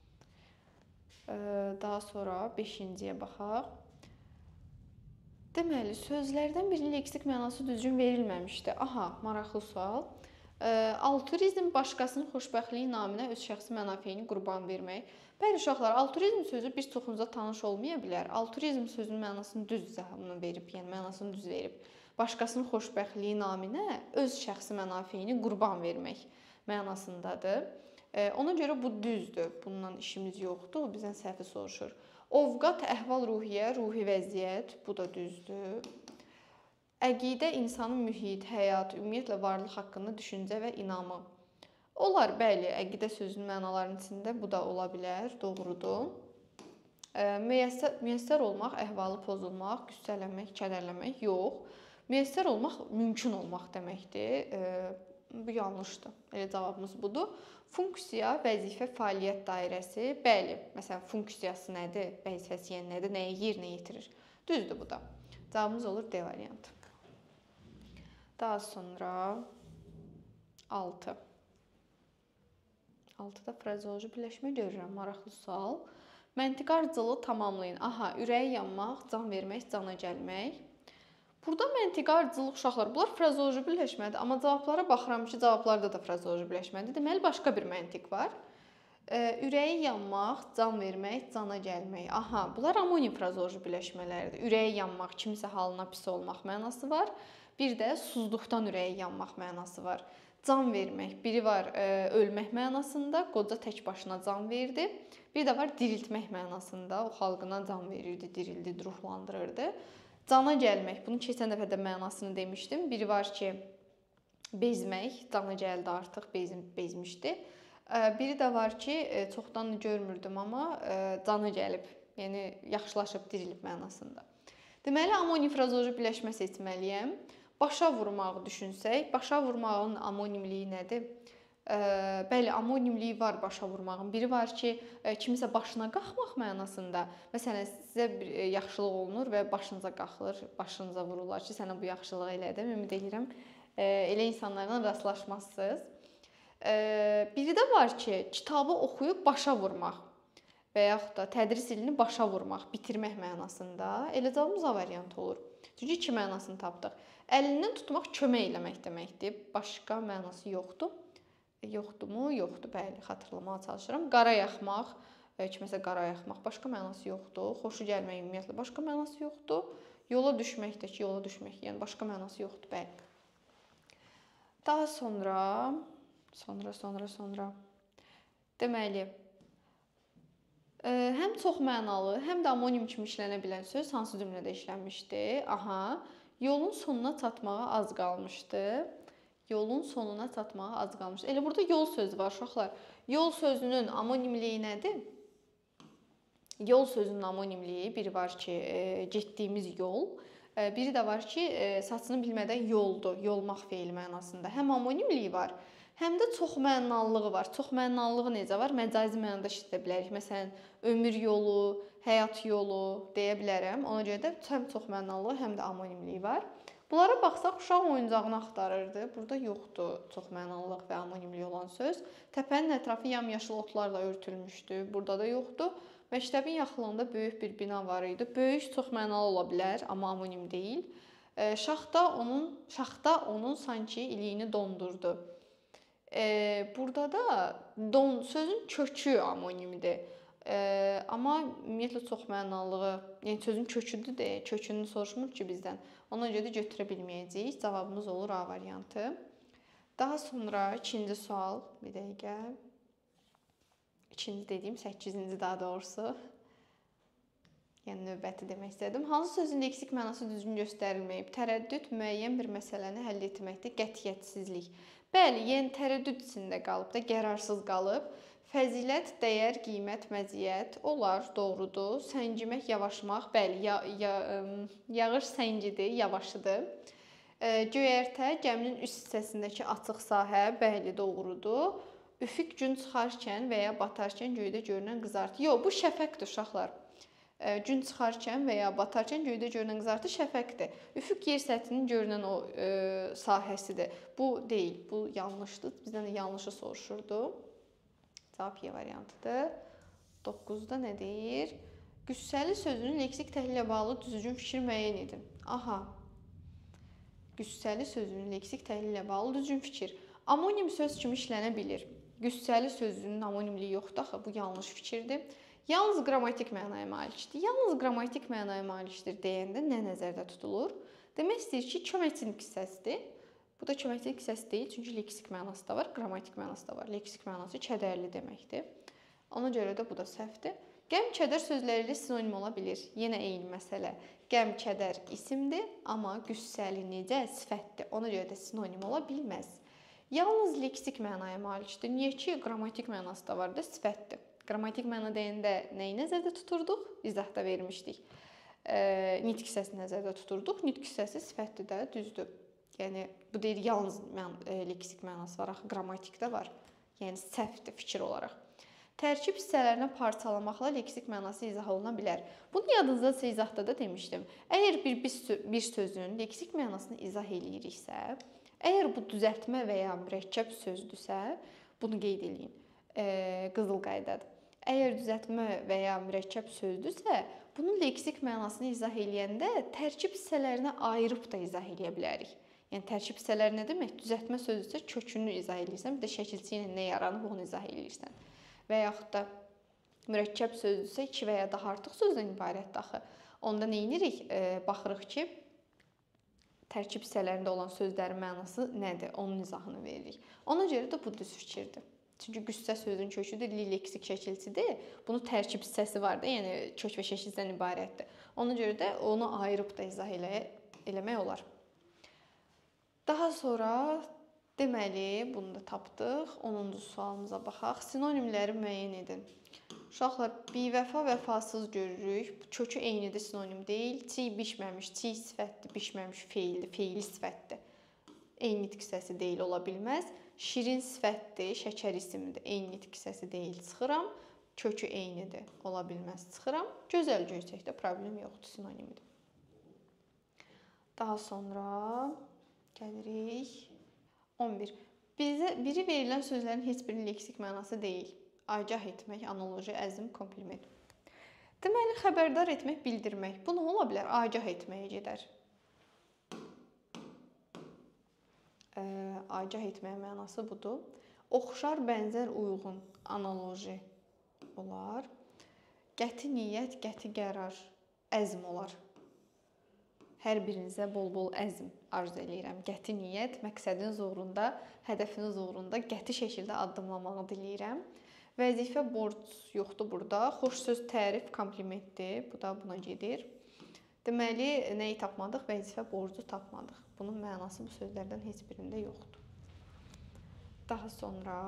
Daha sonra beşinciyə baxaq. Deməli, sözlərdən birinin leksik mənası düzgün verilməmişdi. Aha, maraqlı sual. Altruizm başqasının xoşbəxtliyi naminə öz şəxsi mənafeyini qurban vermək. Bəli, uşaqlar, altruizm sözü bir çoxunuza tanış olmaya bilər. Altruizm sözünün mənasını düz cavabını verib, yəni mənasını düz verib. Başqasının xoşbəxtliyi naminə öz şəxsi mənafeyini qurban vermək mənasındadır. Ona görə bu düzdür. Bundan işimiz yoxdur. Bizdən səhvi soruşur. Ovqat, əhval-ruhiyyə, ruhi vəziyyət, bu da düzdür. Əqidə insanın mühit, həyat, ümumiyyətlə varlıq haqqında düşüncə və inamı. Olar, bəli, əqidə sözünün mənalarının içində bu da ola bilər, doğrudur. Müyəssər, müyəssər olmaq, əhvalı pozulmaq, qüssələnmək, kədərlənmək, yox. Müyəssər olmaq mümkün olmaq deməkdir. Bu yanlışdır. Elə cavabımız budur. Funksiya, vəzifə, fəaliyyət dairəsi. Bəli, məsələn, funksiyası nədir, vəzifəsi yəni nədir, nəyə yerinə yetirir? Düzdür bu da. Cavabımız olur D variantı. Daha sonra altı. altıda frazeoloji birləşmə görürəm. Maraqlı sual. Məntiqi ardıcılığı tamamlayın. Aha, ürəyi yanmaq, can vermək, cana gəlmək. Burada məntiqi ardıcılıq uşaqlar, bunlar frazeoloji birləşmədir. Amma cavablara baxıram ki, cavablarda da frazeoloji birləşmədir. Deməli, başqa bir məntiq var. Ürəyi yanmaq, can vermək, cana gəlmək. Aha, bunlar amonim frazeoloji birləşmələrdir. Ürəyi yanmaq, kimsə halına pis olmaq mənası var. Bir də susduqdan ürəyi yanmaq mənası var. Can vermək, biri var ölmək mənasında, qoca tək başına can verdi. Bir də var diriltmək mənasında, o xalqına can verirdi, dirildi, ruhlandırırdı. Cana gəlmək, bunu keçən dəfə də mənasını demişdim. Biri var ki, bezmək, cana gəldi artıq, bezim, bezmişdi. Biri də var ki, çoxdan görmürdüm, amma cana gəlib, yəni yaxşılaşıb, dirilib mənasında. Deməli, amonim frazeoloji birləşmə seçməliyəm. Başa vurmağı düşünsək, başa vurmağın amonimliyi nədir? Bəli, amonimliyi var başa vurmağın. Biri var ki, kimisə başına qalxmaq mənasında. Məsələn, sizə bir yaxşılıq olunur və başınıza qalxılır, başınıza vururlar ki, sənə bu yaxşılığı elədim. Ümid edirəm, elə insanlarla rastlaşmazsınız. Biri də var ki, kitabı oxuyub başa vurmaq və yaxud da tədris ilini başa vurmaq, bitirmək mənasında. Elə cavabımız A variantı olur. Çünki iki mənasını tapdıq. Əlindən tutmaq kömək eləmək deməkdir. Başqa mənası yoxdur. Yoxdurmu? Yoxdur. Bəli, xatırlamağa çalışıram. Qara yaxmaq, kiməsə qara yaxmaq başqa mənası yoxdur. Xoşu gəlmək ümumiyyətlə başqa mənası yoxdur. Yola düşmək də ki, yola düşmək, yəni başqa mənası yoxdur. Bəli. Daha sonra, sonra, sonra, sonra. Deməli, həm çox mənalı, həm də amonim kimi işlənə bilən söz hansı cümlədə işlənmişdi? Aha. Yolun sonuna çatmağa az qalmışdı. Yolun sonuna çatmağa az qalmışdı. Elə burada yol sözü var uşaqlar. Yol sözünün amonimliyi nədir? Yol sözünün amonimliyi biri var ki, getdiyimiz yol. Biri də var ki, saçını bilmədən yoldu, yolmaq feili mənasında. Həm amonimliyi var, həm də çoxmənalılığı var. Çoxmənalığı necə var? Məcazi mənada işlədə bilərik. Məsələn, ömür yolu, həyat yolu deyə bilərəm. Ona görə də həm çoxmənalığı, həm də amonimliyi var. Bunlara baxsaq, uşaq oyuncağını axtarırdı. Burada yoxdur çoxmənalılıq və amonimliyi olan söz. Təpənin ətrafı yamyaşıl otlarla örtülmüşdü. Burada da yoxdur. Məktəbin yaxınlığında böyük bir bina var idi. Böyük çoxmənalı ola bilər, amma anonim deyil. Şaxta onun, şaxta onun sanki iliyini dondurdu. Burada da don sözün kökü amonimdir. Amma ümumiyyətlə çoxmənalığı, yəni sözün köküdür də, kökünü soruşmur ki bizdən. Ona görə də götürə bilməyəcəyik. Cavabımız olur A variantı. Daha sonra ikinci sual, bir dəqiqə. İkinci dediyim səkkizinci daha doğrusu. yəni növbəti demək istədim. Hansı sözün leksik mənası düzgün göstərilməyib? Tərəddüd müəyyən bir məsələni həll etməkdə qətiyyətsizlik. Bəli, yəni tərəddüd içində qalıb da, qərarsız qalıb. Fəzilət, dəyər, qiymət, məziyyət, onlar doğrudur. Səngimək, yavaşmaq, bəli, ya, ya, yağış səngidir, yavaşıdır. Göyərtə, gəminin üst hissəsindəki açıq sahə, bəli, doğrudur. Üfüq gün çıxarkən və ya batarkən göydə görünən qızartı. Yox, bu şəfəqdir uşaqlar. Gün çıxarkən və ya batarkən göydə görünən qızartı şəfəqdir. Üfüq yer səthinin görünən o e, sahəsidir. Bu deyil, bu yanlışdır. Bizdən də yanlışı soruşurdu. Cavab Y variantıdır. doqquzda nə deyir? Qüssəli sözünün leksik təhlillə bağlı düzgün fikir müəyyən edin. Aha. Qüssəli sözünün leksik təhlillə bağlı düzgün fikir. Amonim söz kimi işlənə bilir. Qüssəli sözünün amonimliyi yoxdur axı, bu yanlış fikirdir. Yalnız qrammatik mənaya malikdir. Yalnız qrammatik mənaya malikdir deyəndə nə nəzərdə tutulur? Demək istəyir ki, köməkçilik hissəsidir. Bu da köməkçilik hissəsi deyil, çünki leksik mənası da var, qrammatik mənası da var. Leksik mənası kədərli deməkdir. Ona görə də bu da səhvdir. Qəm, kədər sözləri ilə sinonim ola bilir. Yenə eyni məsələ. Qəm, kədər isimdir, amma qüssəli necə sifətdir. Ona görə də sinonim ola bilməz. Yalnız leksik mənaya malikdir. Niyə ki, qrammatik mənası da var da sifətdir. Qrammatik məna deyəndə nəyi nəzərdə tuturduq? İzahda vermişdik. E, nitq hissəsini nəzərdə tuturduq. Nitq hissəsi sifətdir də, düzdür. Yəni, bu deyir, yalnız mən, e, leksik mənası var, axı qrammatikdə var. Yəni, səhvdir fikir olaraq. Tərkib hissələrinə parçalamaqla leksik mənası izah oluna bilər. Bunu yadınızda izahda da demişdim. Əgər bir, bir sözün leksik mənasını izah eləyiriksə, əgər bu düzəltmə və ya mürəkkəb sözdürsə, bunu qeyd eləyin. E, qızıl qaydadır. Əgər düzəltmə və ya mürəkkəb sözdürsə, bunun leksik mənasını izah eləyəndə tərkib hissələrinə ayırıb da izah eləyə bilərik. Yəni, tərkib hissələri nə demək? Düzəltmə sözdürsə, kökünü izah eləyirsən, bir də şəkilçi ilə nə yaranıb, onu izah eləyirsən. Və yaxud da mürəkkəb sözdürsə, iki və ya daha artıq sözdən ibarətdir axı. Onda nə edirik? E, baxırıq ki, tərkib hissələrində olan sözlərin mənası nədir? Onun izahını veririk. Ona görə də bu düz fikirdir. Çünki qüssə sözün köküdür, leksik şəkilçidir. Bunun tərkib hissəsi var da, yəni kök və şəkilçidən ibarətdir. Ona görə də onu ayırıb da izah elə, eləmək olar. Daha sonra deməli, bunu da tapdıq. onuncu sualımıza baxaq. Sinonimləri müəyyən edin. Uşaqlar, bivəfa, vəfasız görürük. Kökü eynidir, sinonim deyil. Çiy, bişməmiş, çiy sifətdir, bişməmiş feildir, feili sifətdir. Eyni nitq hissəsi deyil, ola bilməz. Şirin sifətdir, şəkər isimdir, eyni nitq hissəsi deyil, çıxıram. Kökü eynidir, ola bilməz, çıxıram. Gözəl görsəkdə problem yoxdur, sinonimidir. Daha sonra gəlirik. on bir. Bizə biri verilən sözlərin heç birinin leksik mənası deyil. Agah etmək, analoji, əzm, kompliment. Deməli, xəbərdar etmək, bildirmək. Bu nə ola bilər? Agah etməyə gedər. Ə, agah etməyə mənası budur. Oxşar, bənzər, uyğun, analoji olar. Qəti niyyət, qəti qərar, əzm olar. Hər birinizə bol-bol əzm arzu eləyirəm. Qəti niyyət, məqsədin zorunda, hədəfiniz uğrunda qəti şəkildə addımlamağı diləyirəm. Vəzifə, borc yoxdur burada. Xoş söz, tərif, komplimentdir. Bu da buna gedir. Deməli, nəyi tapmadıq? Vəzifə, borcu tapmadıq. Bunun mənası bu sözlərdən heç birində yoxdur. Daha sonra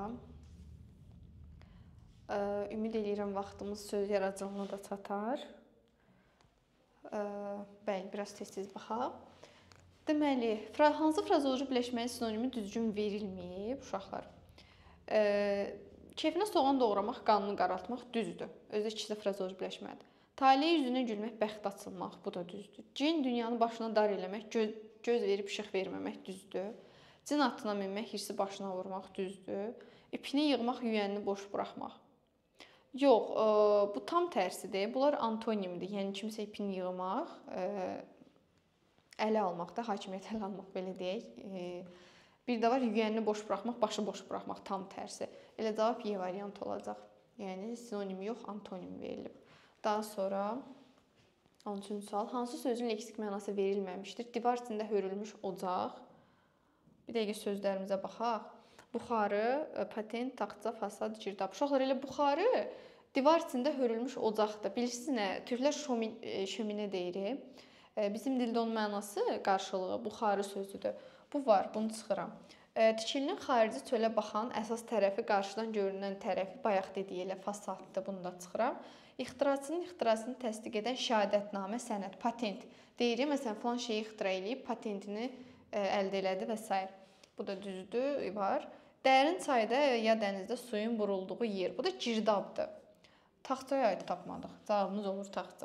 ə, ümid eləyirəm vaxtımız söz yaradıcılığına da çatar. Ə, bəli, biraz tez-tez baxaq. Deməli, hansı frazeoloji birləşməyin sinonimi düzgün verilməyib uşaqlar? Ə, keyfinə soğan doğramaq, qanını qaraltmaq düzdür. Özü ikisi frazeoloji birləşmədir. Taleyə üzünə gülmək, bəxt açılmaq, bu da düzdür. Cin dünyanı başına dar eləmək, göz, göz verib işıq verməmək düzdür. Cin atına minmək, hirsi başına vurmaq düzdür. İpini yığmaq, yüyənini boş buraxmaq. Yox, ə, bu tam tərsidir. Bunlar antonimdir. Yəni kimsə ipini yığmaq, ə, ələ almaq da, hakimiyyət ələ almaq belə deyək. E, bir də var yüyənini boş buraxmaq, başı boş buraxmaq tam tərsi. Elə cavab Y variantı olacaq. Yəni sinonim yox, antonim verilib. Daha sonra on üçüncü sual. Hansı sözün leksik mənası verilməmişdir? Divar içində hörülmüş ocaq. Bir dəqiqə sözlərimizə baxaq. Buxarı, patent, taxta, fasad, girdab. Uşaqlar, elə buxarı Divar içində hörülmüş ocaqdır. Bilirsiniz nə? Türklər şomin, şöminə deyirik. Bizim dildə onun mənası, qarşılığı buxarı sözüdür. Bu var, bunu çıxıram. Tikilinin xarici çölə baxan əsas tərəfi qarşıdan görünən tərəfi bayaq dediyi elə fasaddır. Bunu da çıxıram. İxtiraçının ixtirasını təsdiq edən şəhadətnamə, sənəd, patent. Deyirik, məsələn, falan şeyi ixtira eləyib, patentini əldə elədi və s. Bu da düzdür, var. Dərin çayda ya dənizdə suyun vurulduğu yer. Bu da girdabdır. Taxtaya aid tapmadıq. Cavabımız olur taxta.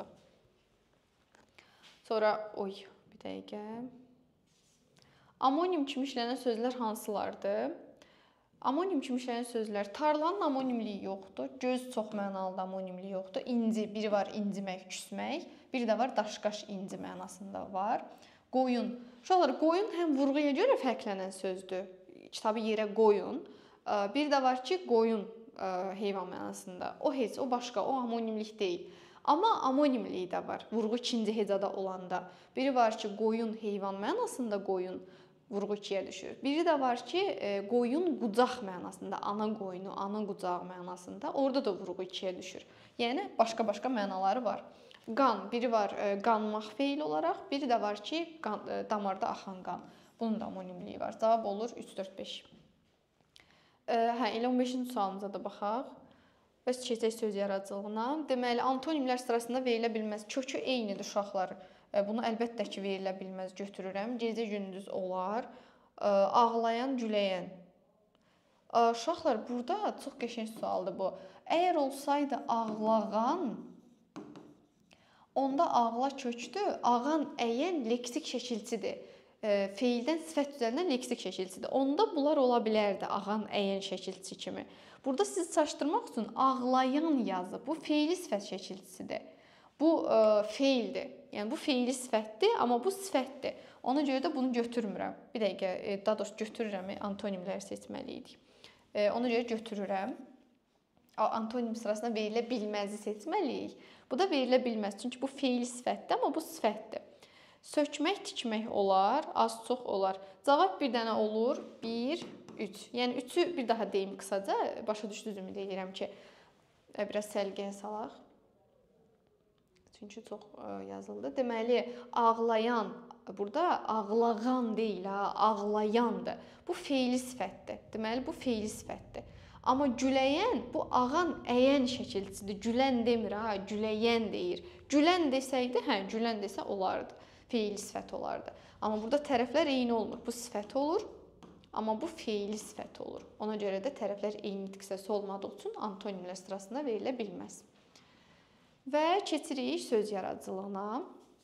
Sonra, oy, bir dəqiqə. Amonim kimi işlənən sözlər hansılardır? Amonim kimi işlənən sözlər. Tarlanın amonimliyi yoxdur. Göz çox mənalıda amonimliyi yoxdur. İnci, biri var incimək, küsmək. Biri də var daşqaş inci mənasında var. Qoyun. Uşaqlar, qoyun həm vurğuya görə fərqlənən sözdür. Kitabı yerə qoyun. Bir də var ki, qoyun heyvan mənasında. O heç, o başqa, o amonimlik deyil. Amma amonimliyi də var. Vurğu ikinci hecada olanda. Biri var ki, qoyun heyvan mənasında qoyun vurğu ikiyə düşür. Biri də var ki, qoyun qucaq mənasında, ana qoyunu, ana qucağı mənasında. Orada da vurğu ikiyə düşür. Yəni başqa-başqa mənaları var. Qan, biri var qanmaq feil olaraq, biri də var ki, qan, damarda axan qan. Bunun da amonimliyi var. Cavab olur üç, dörd, beş. Hə, elə on beşinci sualımıza da baxaq. Bəs keçək söz yaradıcılığına. Deməli, antonimlər sırasında verilə bilməz. Kökü eynidir uşaqlar. Bunu əlbəttə ki, verilə bilməz götürürəm. Gecə gündüz olar. Ağlayan, güləyən. Uşaqlar, burada çox qəşəng sualdır bu. Əgər olsaydı ağlağan, onda ağla kökdür. Ağan, əyən leksik şəkilçidir. Feildən sifət üzərindən leksik şəkilçidir. Onda bunlar ola bilərdi, ağan, əyən şəkilçi kimi. Burada sizi çaşdırmaq üçün ağlayan yazı. Bu feili sifət şəkilçisidir. Bu feildir. Yəni, bu feili sifətdir, amma bu sifətdir. Ona görə də bunu götürmürəm. Bir dəqiqə, daha doğrusu götürürəm, antonimləri seçməliydik. Ona görə götürürəm. Antonim sırasında verilə bilməzi seçməliyik. Bu da verilə bilməz. Çünki bu feili sifətdir, amma bu sifətdir. Sökmək, tikmək olar, az çox olar. Cavab bir dənə olur, bir, üç. Yəni, üçü bir daha deyim qısaca. Başa düşdünüz ümid edirəm ki, biraz səlqəyə salaq. Çünki çox yazıldı. Deməli, ağlayan, burada ağlağan deyil, ağlayandır. Bu feili sifətdir. Deməli, bu feili sifətdir. Amma güləyən, bu ağan, əyən şəkilçidir. Gülən demir, ha, güləyən deyir. Gülən desəydi, hə, gülən desə olardı. Feili sifət olardı. Amma burada tərəflər eyni olmur. Bu sifət olur, amma bu feili sifət olur. Ona görə də tərəflər eyni tiksəsi olmadığı üçün antonimlər sırasında verilə bilməz. Və keçirik söz yaradıcılığına.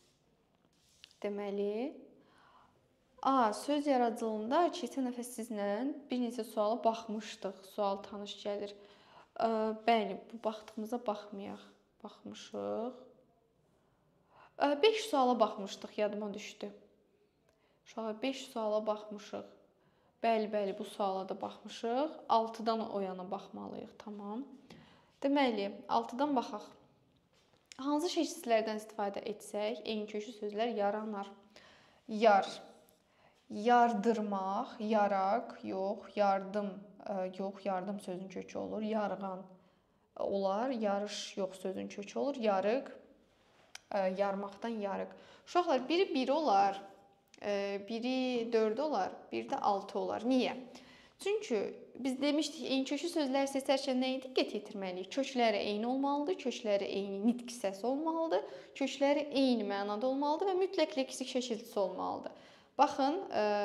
Deməli, a, söz yaradıcılığında keçən dəfə sizlə bir neçə suala baxmışdıq. Sual tanış gəlir. Bəli, bu baxdığımıza baxmayaq. Baxmışıq. beş suala baxmışdıq, yadıma düşdü. Uşaqlar, beş suala baxmışıq. Bəli, bəli, bu suala da baxmışıq. altıdan o yana baxmalıyıq, tamam. Deməli, altıdan baxaq. Hansı şəkillərdən istifadə etsək, eyni köklü sözlər yaranar. Yar, yardırmaq, yaraq, yox, yardım, yox, yardım sözün kökü olur. Yarğan olar, yarış, yox, sözün kökü olur. Yarıq, yarmaqdan yarıq. Uşaqlar, biri bir olar, biri dörd olar, biri də altı olar. Niyə? Çünki biz demişdik, eyni köklü sözlər seçərkən nəyi diqqət yetirməliyik? Kökləri eyni olmalıdır, kökləri eyni nitq hissəsi olmalıdır, kökləri eyni mənada olmalıdır və mütləq leksik şəkilçisi olmalıdır. Baxın,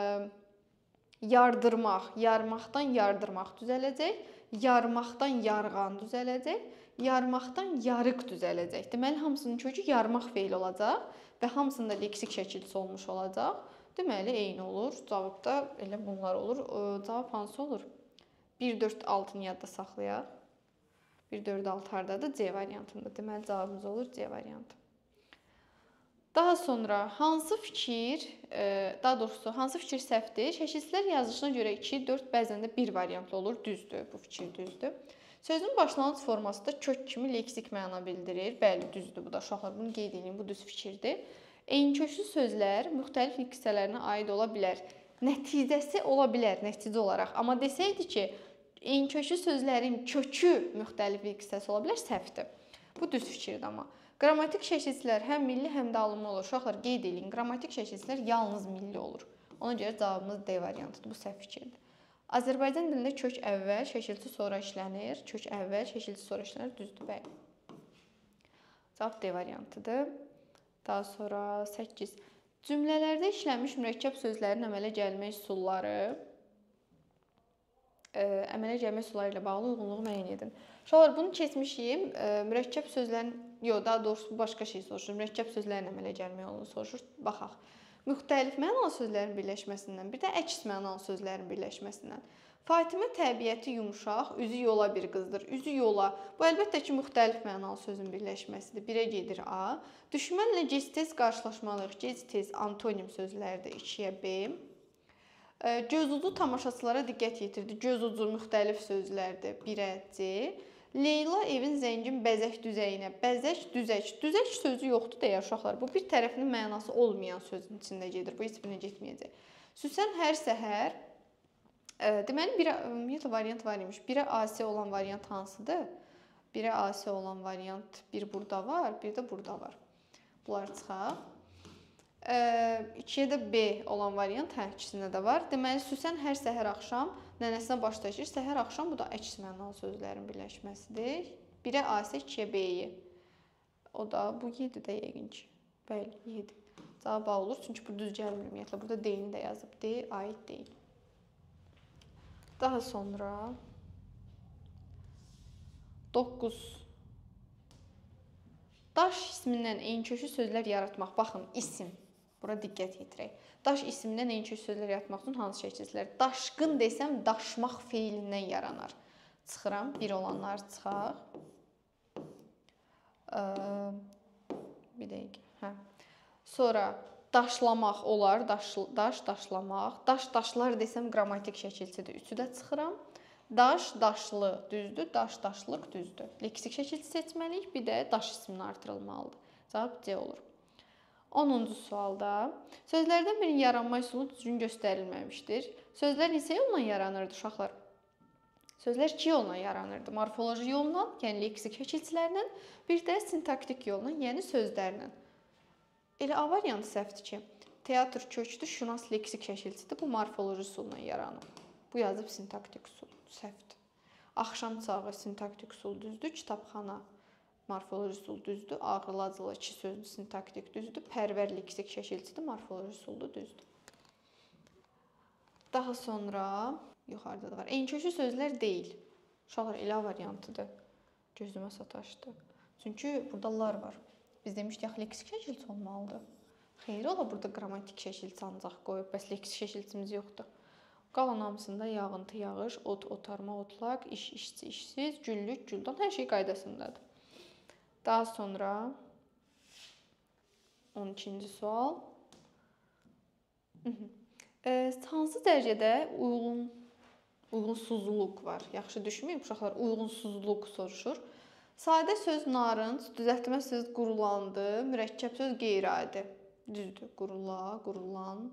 yardırmaq, yarmaqdan yardırmaq düzələcək, yarmaqdan yarğan düzələcək, yarmaqdan yarıq düzələcək. Deməli, hamısının kökü yarmaq feili olacaq və hamısında leksik şəkilçisi olmuş olacaq. Deməli, eyni olur. Cavab da elə bunlar olur. Cavab hansı olur? bir, dörd, altını yadda saxlayaq. bir, dörd, altı hardadır? C variantında. Deməli, cavabımız olur C variantı. Daha sonra, hansı fikir, daha doğrusu, hansı fikir səhvdir? Şəkilçilər yazılışına görə iki, dörd, bəzən də bir variantlı olur. Düzdür, bu fikir düzdür. Sözün başlanğıc forması da kök kimi leksik məna bildirir. Bəli, düzdür bu da. Uşaqlar, bunu qeyd edin, bu düz fikirdir. Eyniköklü sözlər müxtəlif hissələrinə aid ola bilər. Nəticəsi ola bilər, nəticə olaraq. Amma desəydi ki, Eyniköklü sözlərin kökü müxtəlif bir hissəsi ola bilər, səhvdir. Bu düz fikirdir amma. Qrammatik şəkilçilər həm milli, həm də alınma olur. Uşaqlar qeyd edin, qrammatik şəkilçilər yalnız milli olur. Ona görə cavabımız D variantıdır. Bu səhv fikirdir. Azərbaycan dilində kök əvvəl, şəkilçi sonra işlənir. Kök əvvəl, şəkilçi sonra işlənir. Düzdür, bəli. Cavab D variantıdır. Daha sonra səkkiz. Cümlələrdə işlənmiş mürəkkəb sözlərin əmələ gəlmə üsulları, ə, əmələ gəlmə üsulları ilə bağlı uyğunluğu müəyyən edin. Uşaqlar, bunu keçmişik. Mürəkkəb sözlərin, yox, daha doğrusu başqa şey soruşur. Mürəkkəb sözlərin əmələ gəlmə yolunu soruşur. Baxaq. Müxtəlif mənalı sözlərin birləşməsindən, bir də əks mənalı sözlərin birləşməsindən. Fatimə təbiəti yumşaq, üzü yola bir qızdır. Üzü yola. Bu əlbəttə ki, müxtəlif mənalı sözün birləşməsidir. Birə gedir A. Düşmənlə gec-tez qarşılaşmalıyıq. Gec-tez antonim sözlərdir. ikiyə B. Gözucu tamaşaçılara diqqət yetirdi. Gözucu müxtəlif sözlərdir. birə C. Leyla evin zəngin bəzək düzəyinə. Bəzək, düzək. Düzək sözü yoxdur deyə uşaqlar. Bu bir tərəfinin mənası olmayan sözün içində gedir. Bu heç birinə getməyəcək. Süsən hər səhər. Deməli, bir ümumiyyətlə variant var imiş. Birə A S olan variant hansıdır? Birə A S olan variant bir burada var, bir də burada var. Bunlar çıxaq. ikiyə də B olan variant hər ikisində də var. Deməli, Süsən hər səhər axşam nənəsinə baş daşıyır. Səhər axşam bu da əks mənalı sözlərin birləşməsidir. Birə A S, ikiyə B-yi. O da bu yedi də yəqin ki. Bəli, yedi. Cavab A olur. Çünki bu düz gəlmir ümumiyyətlə. Burada D-ni də yazıb. D aid deyil. Daha sonra doqquz. Daş ismindən eyniköklü sözlər yaratmaq. Baxın, isim. Bura diqqət yetirək. Daş ismindən eyniköklü sözlər yaratmaq üçün hansı şəkilçilər? Daşqın desəm, daşmaq feilindən yaranar. Çıxıram, bir olanlar çıxaq. Bir dəqiqə. Hə. Sonra daşlamaq olar, daş, daş, daşlamaq. Daş, daşlar desəm qrammatik şəkilçidir. Üçü də çıxıram. Daş, daşlı düzdür, daş, daşlıq düzdür. Leksik şəkilçi seçməliyik, bir də daş ismini artırılmalıdır. Cavab C olur. onuncu sualda sözlərdən birinin yaranma üsulu düzgün göstərilməmişdir. Sözlər neçə yolla yaranırdı uşaqlar? Sözlər iki yolla yaranırdı. Morfoloji yolla, yəni leksik şəkilçilərlə, bir də sintaktik yolla, yəni sözlərlə. Elə A variantı səhvdir ki, teatr kökdür, şünas leksik şəkilçidir, bu morfoloji üsulla yaranır. Bu yazıb sintaktik usul, səhvdir. Axşam çağı sintaktik usul düzdür, kitabxana morfoloji usul düzdür, ağırlacılı iki sözdür, sintaktik düzdür, pərvər leksik şəkilçidir, morfoloji usuldur, düzdür. Daha sonra yuxarıda da var. Eyniköklü sözlər deyil. Uşaqlar elə variantıdır. Gözümə sataşdı. Çünki burada lar var. Biz demişdik, leksik şəkilçi olmalıdır. Xeyr ola, burada qrammatik şəkilçi ancaq qoyub, bəs leksik şəkilçimiz yoxdur. Qalan hamısında yağıntı, yağış, ot, otarma, otlaq, iş, işçi, işsiz, güllük, güldan, hər şey qaydasındadır. Daha sonra on ikinci sual. E, hansı dərəcədə uyğun, uyğunsuzluq var? Yaxşı düşməyib, uşaqlar uyğunsuzluq soruşur. Sadə söz narınc, düzəltmə söz qurulandı, mürəkkəb söz qeyri-adi. Düzdür, qurula, qurulan,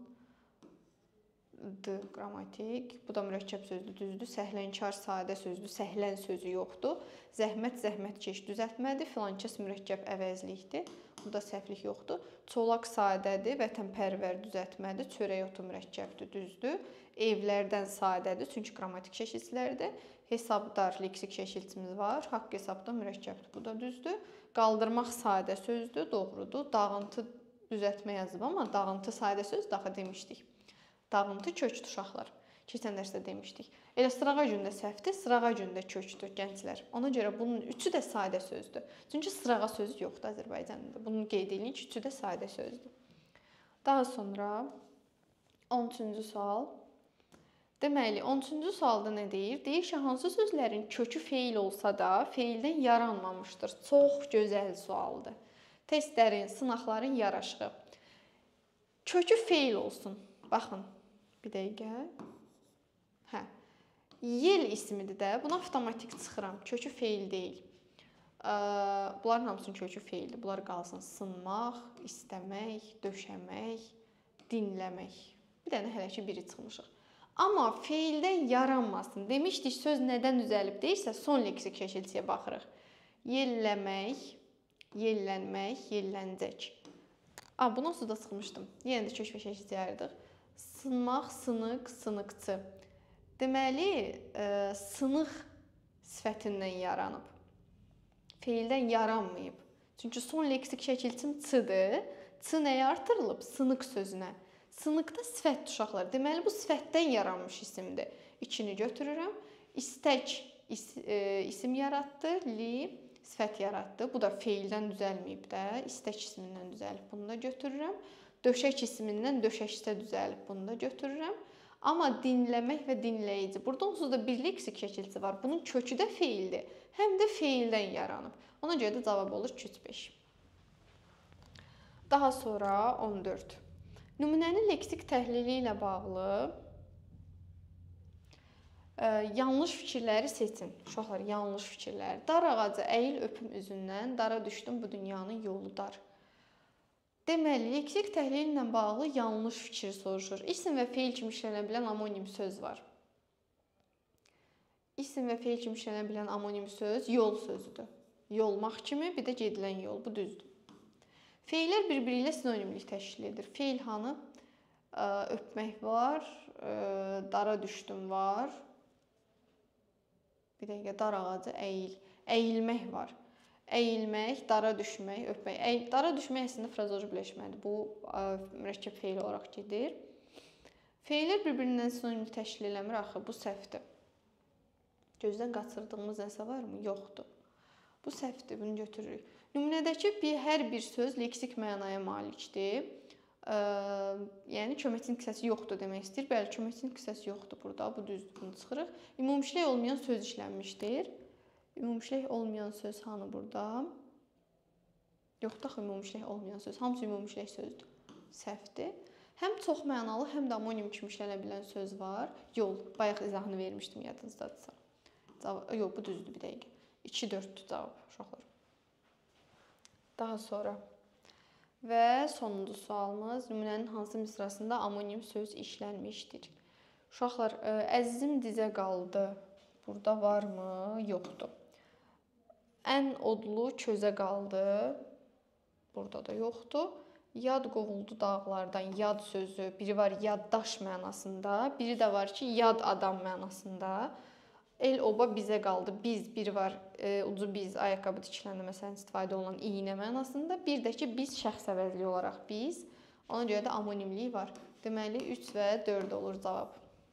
D qrammatik. Bu da mürəkkəb sözdür, düzdür. Səhlənkar sadə sözdür, səhlən sözü yoxdur. Zəhmət, zəhmətkeş düzəltmədir. Filankəs mürəkkəb əvəzlikdir. Burada səhvlik yoxdur. Çolaq sadədir, vətənpərvər düzəltmədir. Çörək otu mürəkkəbdir, düzdür. Evlərdən sadədir, çünki qrammatik şəkilçilərdir. Hesabdar leksik şəkilçimiz var. Haqq hesabda mürəkkəbdir, bu da düzdür. Qaldırmaq sadə sözdür, doğrudur. Dağıntı düzəltmə yazıb, amma dağıntı sadə söz daha demişdik. Dağıntı kökdür uşaqlar. Keçən dərsdə demişdik. Elə sırağa gündə səhvdir, sırağa gündə kökdür gənclər. Ona görə bunun üçü də sadə sözdür. Çünki sırağa sözü yoxdur Azərbaycanda. Bunu qeyd edin ki, üçü də sadə sözdür. Daha sonra on üçüncü sual. Deməli, on üçüncü sualda nə deyir? Deyir ki, hansı sözlərin kökü feil olsa da feildən yaranmamışdır. Çox gözəl sualdır. Testlərin, sınaqların yaraşığı. Kökü feil olsun. Baxın, bir dəqiqə. Hə. Yel ismidir də. Buna avtomatik çıxıram. Kökü feil deyil. Bunların hamısının kökü feildir. Bunlar qalsın. Sınmaq, istəmək, döşəmək, dinləmək. Bir dənə hələ ki biri çıxmışıq. Amma feildən yaranmasın. Demişdik, söz nədən düzəlib deyirsə, son leksik şəkilçiyə baxırıq. Yelləmək, yellənmək, yellənəcək. A, bunu onsuz da sıxmışdım. Yenə də köçmə şəkilçi ayırdıq. Sınmaq, sınıq, sınıqçı. Deməli, e, sınıq sifətindən yaranıb. Feildən yaranmayıb. Çünki son leksik şəkilçim ç-dır. Ç nəyə artırılıb? Sınıq sözünə. Sınıqda sifət uşaqlar. Deməli, bu sifətdən yaranmış isimdir. İçini götürürəm. İstək is, e, isim yaratdı. Li sifət yaratdı. Bu da feildən düzəlməyib də. İstək ismindən düzəlib. Bunu da götürürəm. Döşək ismindən döşəkçə düzəlib. Bunu da götürürəm. Amma dinləmək və dinləyici. Burada onsuz da bir leksik şəkilçi var. Bunun kökü də feildir. Həm də feildən yaranıb. Ona görə də cavab olur iki üç beş. Daha sonra on dörd. Nümunənin leksik təhlili ilə bağlı ə, yanlış fikirləri seçin. Uşaqlar, yanlış fikirlər. Dar ağacı əyil öpüm üzündən, dara düşdüm bu dünyanın yolu dar. Deməli, leksik təhlili ilə bağlı yanlış fikir soruşur. İsim və feil kimi işlənə bilən amonim söz var. İsim və feil kimi işlənə bilən amonim söz yol sözüdür. Yolmaq kimi, bir də gedilən yol. Bu düzdür. Feillər bir-biri ilə sinonimlik təşkil edir. Feil hanı? Öpmək var, dara düşdüm var. Bir dəqiqə, dar ağacı əyil. Əyilmək var. Əyilmək, dara düşmək, öpmək. Əy, dara düşmək əslində frazoji birləşmədir. Bu mürəkkəb feil olaraq gedir. Feillər bir-birindən sinonimlik təşkil eləmir. Axı, bu səhvdir. Gözdən qaçırdığımız nəsə varmı? Yoxdur. Bu səhvdir, bunu götürürük. Nümunədəki bir, hər bir söz leksik mənaya malikdir. Ə, yəni, köməkçinin hissəsi yoxdur demək istəyir. Bəli, köməkçinin hissəsi yoxdur burada. Bu düzdür, bunu çıxırıq. Ümumiçilik olmayan söz işlənmişdir. Ümumiçilik olmayan söz hanı burada? Yoxdur axı ümumiçilik olmayan söz. Hamısı ümumiçilik sözdür. Səhvdir. Həm çox mənalı, həm də amonim kimi işlənə bilən söz var. Yol. Bayaq izahını vermişdim yadınızdadırsa. Yox, bu düzdür bir dəqiqə. iki dörddür cavab uşaqlar. Daha sonra və sonuncu sualımız nümunənin hansı misrasında amonim söz işlənmişdir? Uşaqlar, əzizim dizə qaldı. Burada varmı? Yoxdur. Ən odlu közə qaldı. Burada da yoxdur. Yad qovuldu dağlardan. Yad sözü. Biri var yaddaş mənasında. Biri də var ki, yad adam mənasında. El oba bizə qaldı. Biz, biri var e, ucu biz, ayaqqabı tikiləndə məsələn istifadə olunan iynə mənasında. Bir də ki, biz şəxs əvəzli olaraq biz. Ona görə də amonimlik var. Deməli, üç və dörd olur cavab.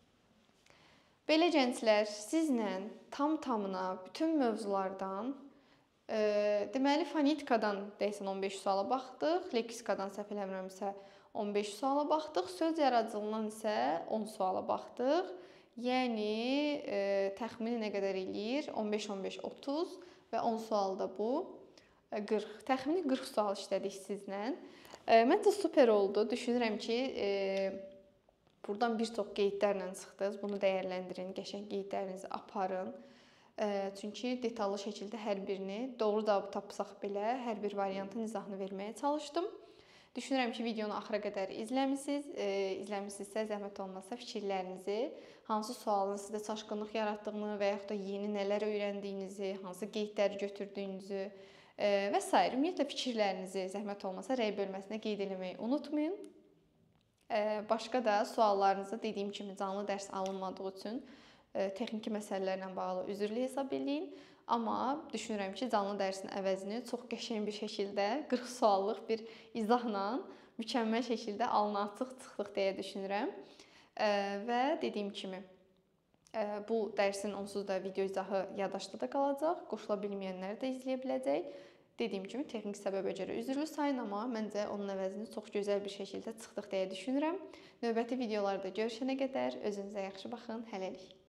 Belə gənclər, sizlə tam-tamına bütün mövzulardan, e, deməli, fonetikadan deyəsən on beş suala baxdıq, leksikadan səhv eləmirəmsə on beş suala baxdıq, söz yaradıcılığından isə on suala baxdıq. Yəni, e, təxmini nə qədər eləyir? on beş on beş otuz və on sualda bu qırx. Təxmini qırx sual işlədik sizlə. E, məncə super oldu. Düşünürəm ki, e, buradan bir çox qeydlərlə çıxdınız. Bunu dəyərləndirin, qəşəng qeydlərinizi aparın. E, çünki detallı şəkildə hər birini doğru cavab tapsaq belə hər bir variantın izahını verməyə çalışdım. Düşünürəm ki, videonu axıra qədər izləmisiniz. E, izləmisinizsə, zəhmət olmasa fikirlərinizi, hansı sualın sizdə çaşqınlıq yaratdığını və yaxud da yeni nələr öyrəndiyinizi, hansı qeydləri götürdüyünüzü e, və s. Ümumiyyətlə fikirlərinizi zəhmət olmasa rəy bölməsinə qeyd eləməyi unutmayın. E, başqa da suallarınızı dediyim kimi canlı dərs alınmadığı üçün e, texniki məsələlərlə bağlı üzrlü hesab eləyin. Amma düşünürəm ki, canlı dərsin əvəzini çox qəşəng bir şəkildə qırx suallıq bir izahla mükəmməl şəkildə alına açıq çıxdıq deyə düşünürəm. E, və dediyim kimi, e, bu dərsin onsuz da video izahı yaddaşda da qalacaq. Qoşula bilməyənlər də izləyə biləcək. Dediyim kimi, texniki səbəbə görə üzrlü sayın, amma məncə onun əvəzini çox gözəl bir şəkildə çıxdıq deyə düşünürəm. Növbəti videolarda görüşənə qədər özünüzə yaxşı baxın. Hələlik.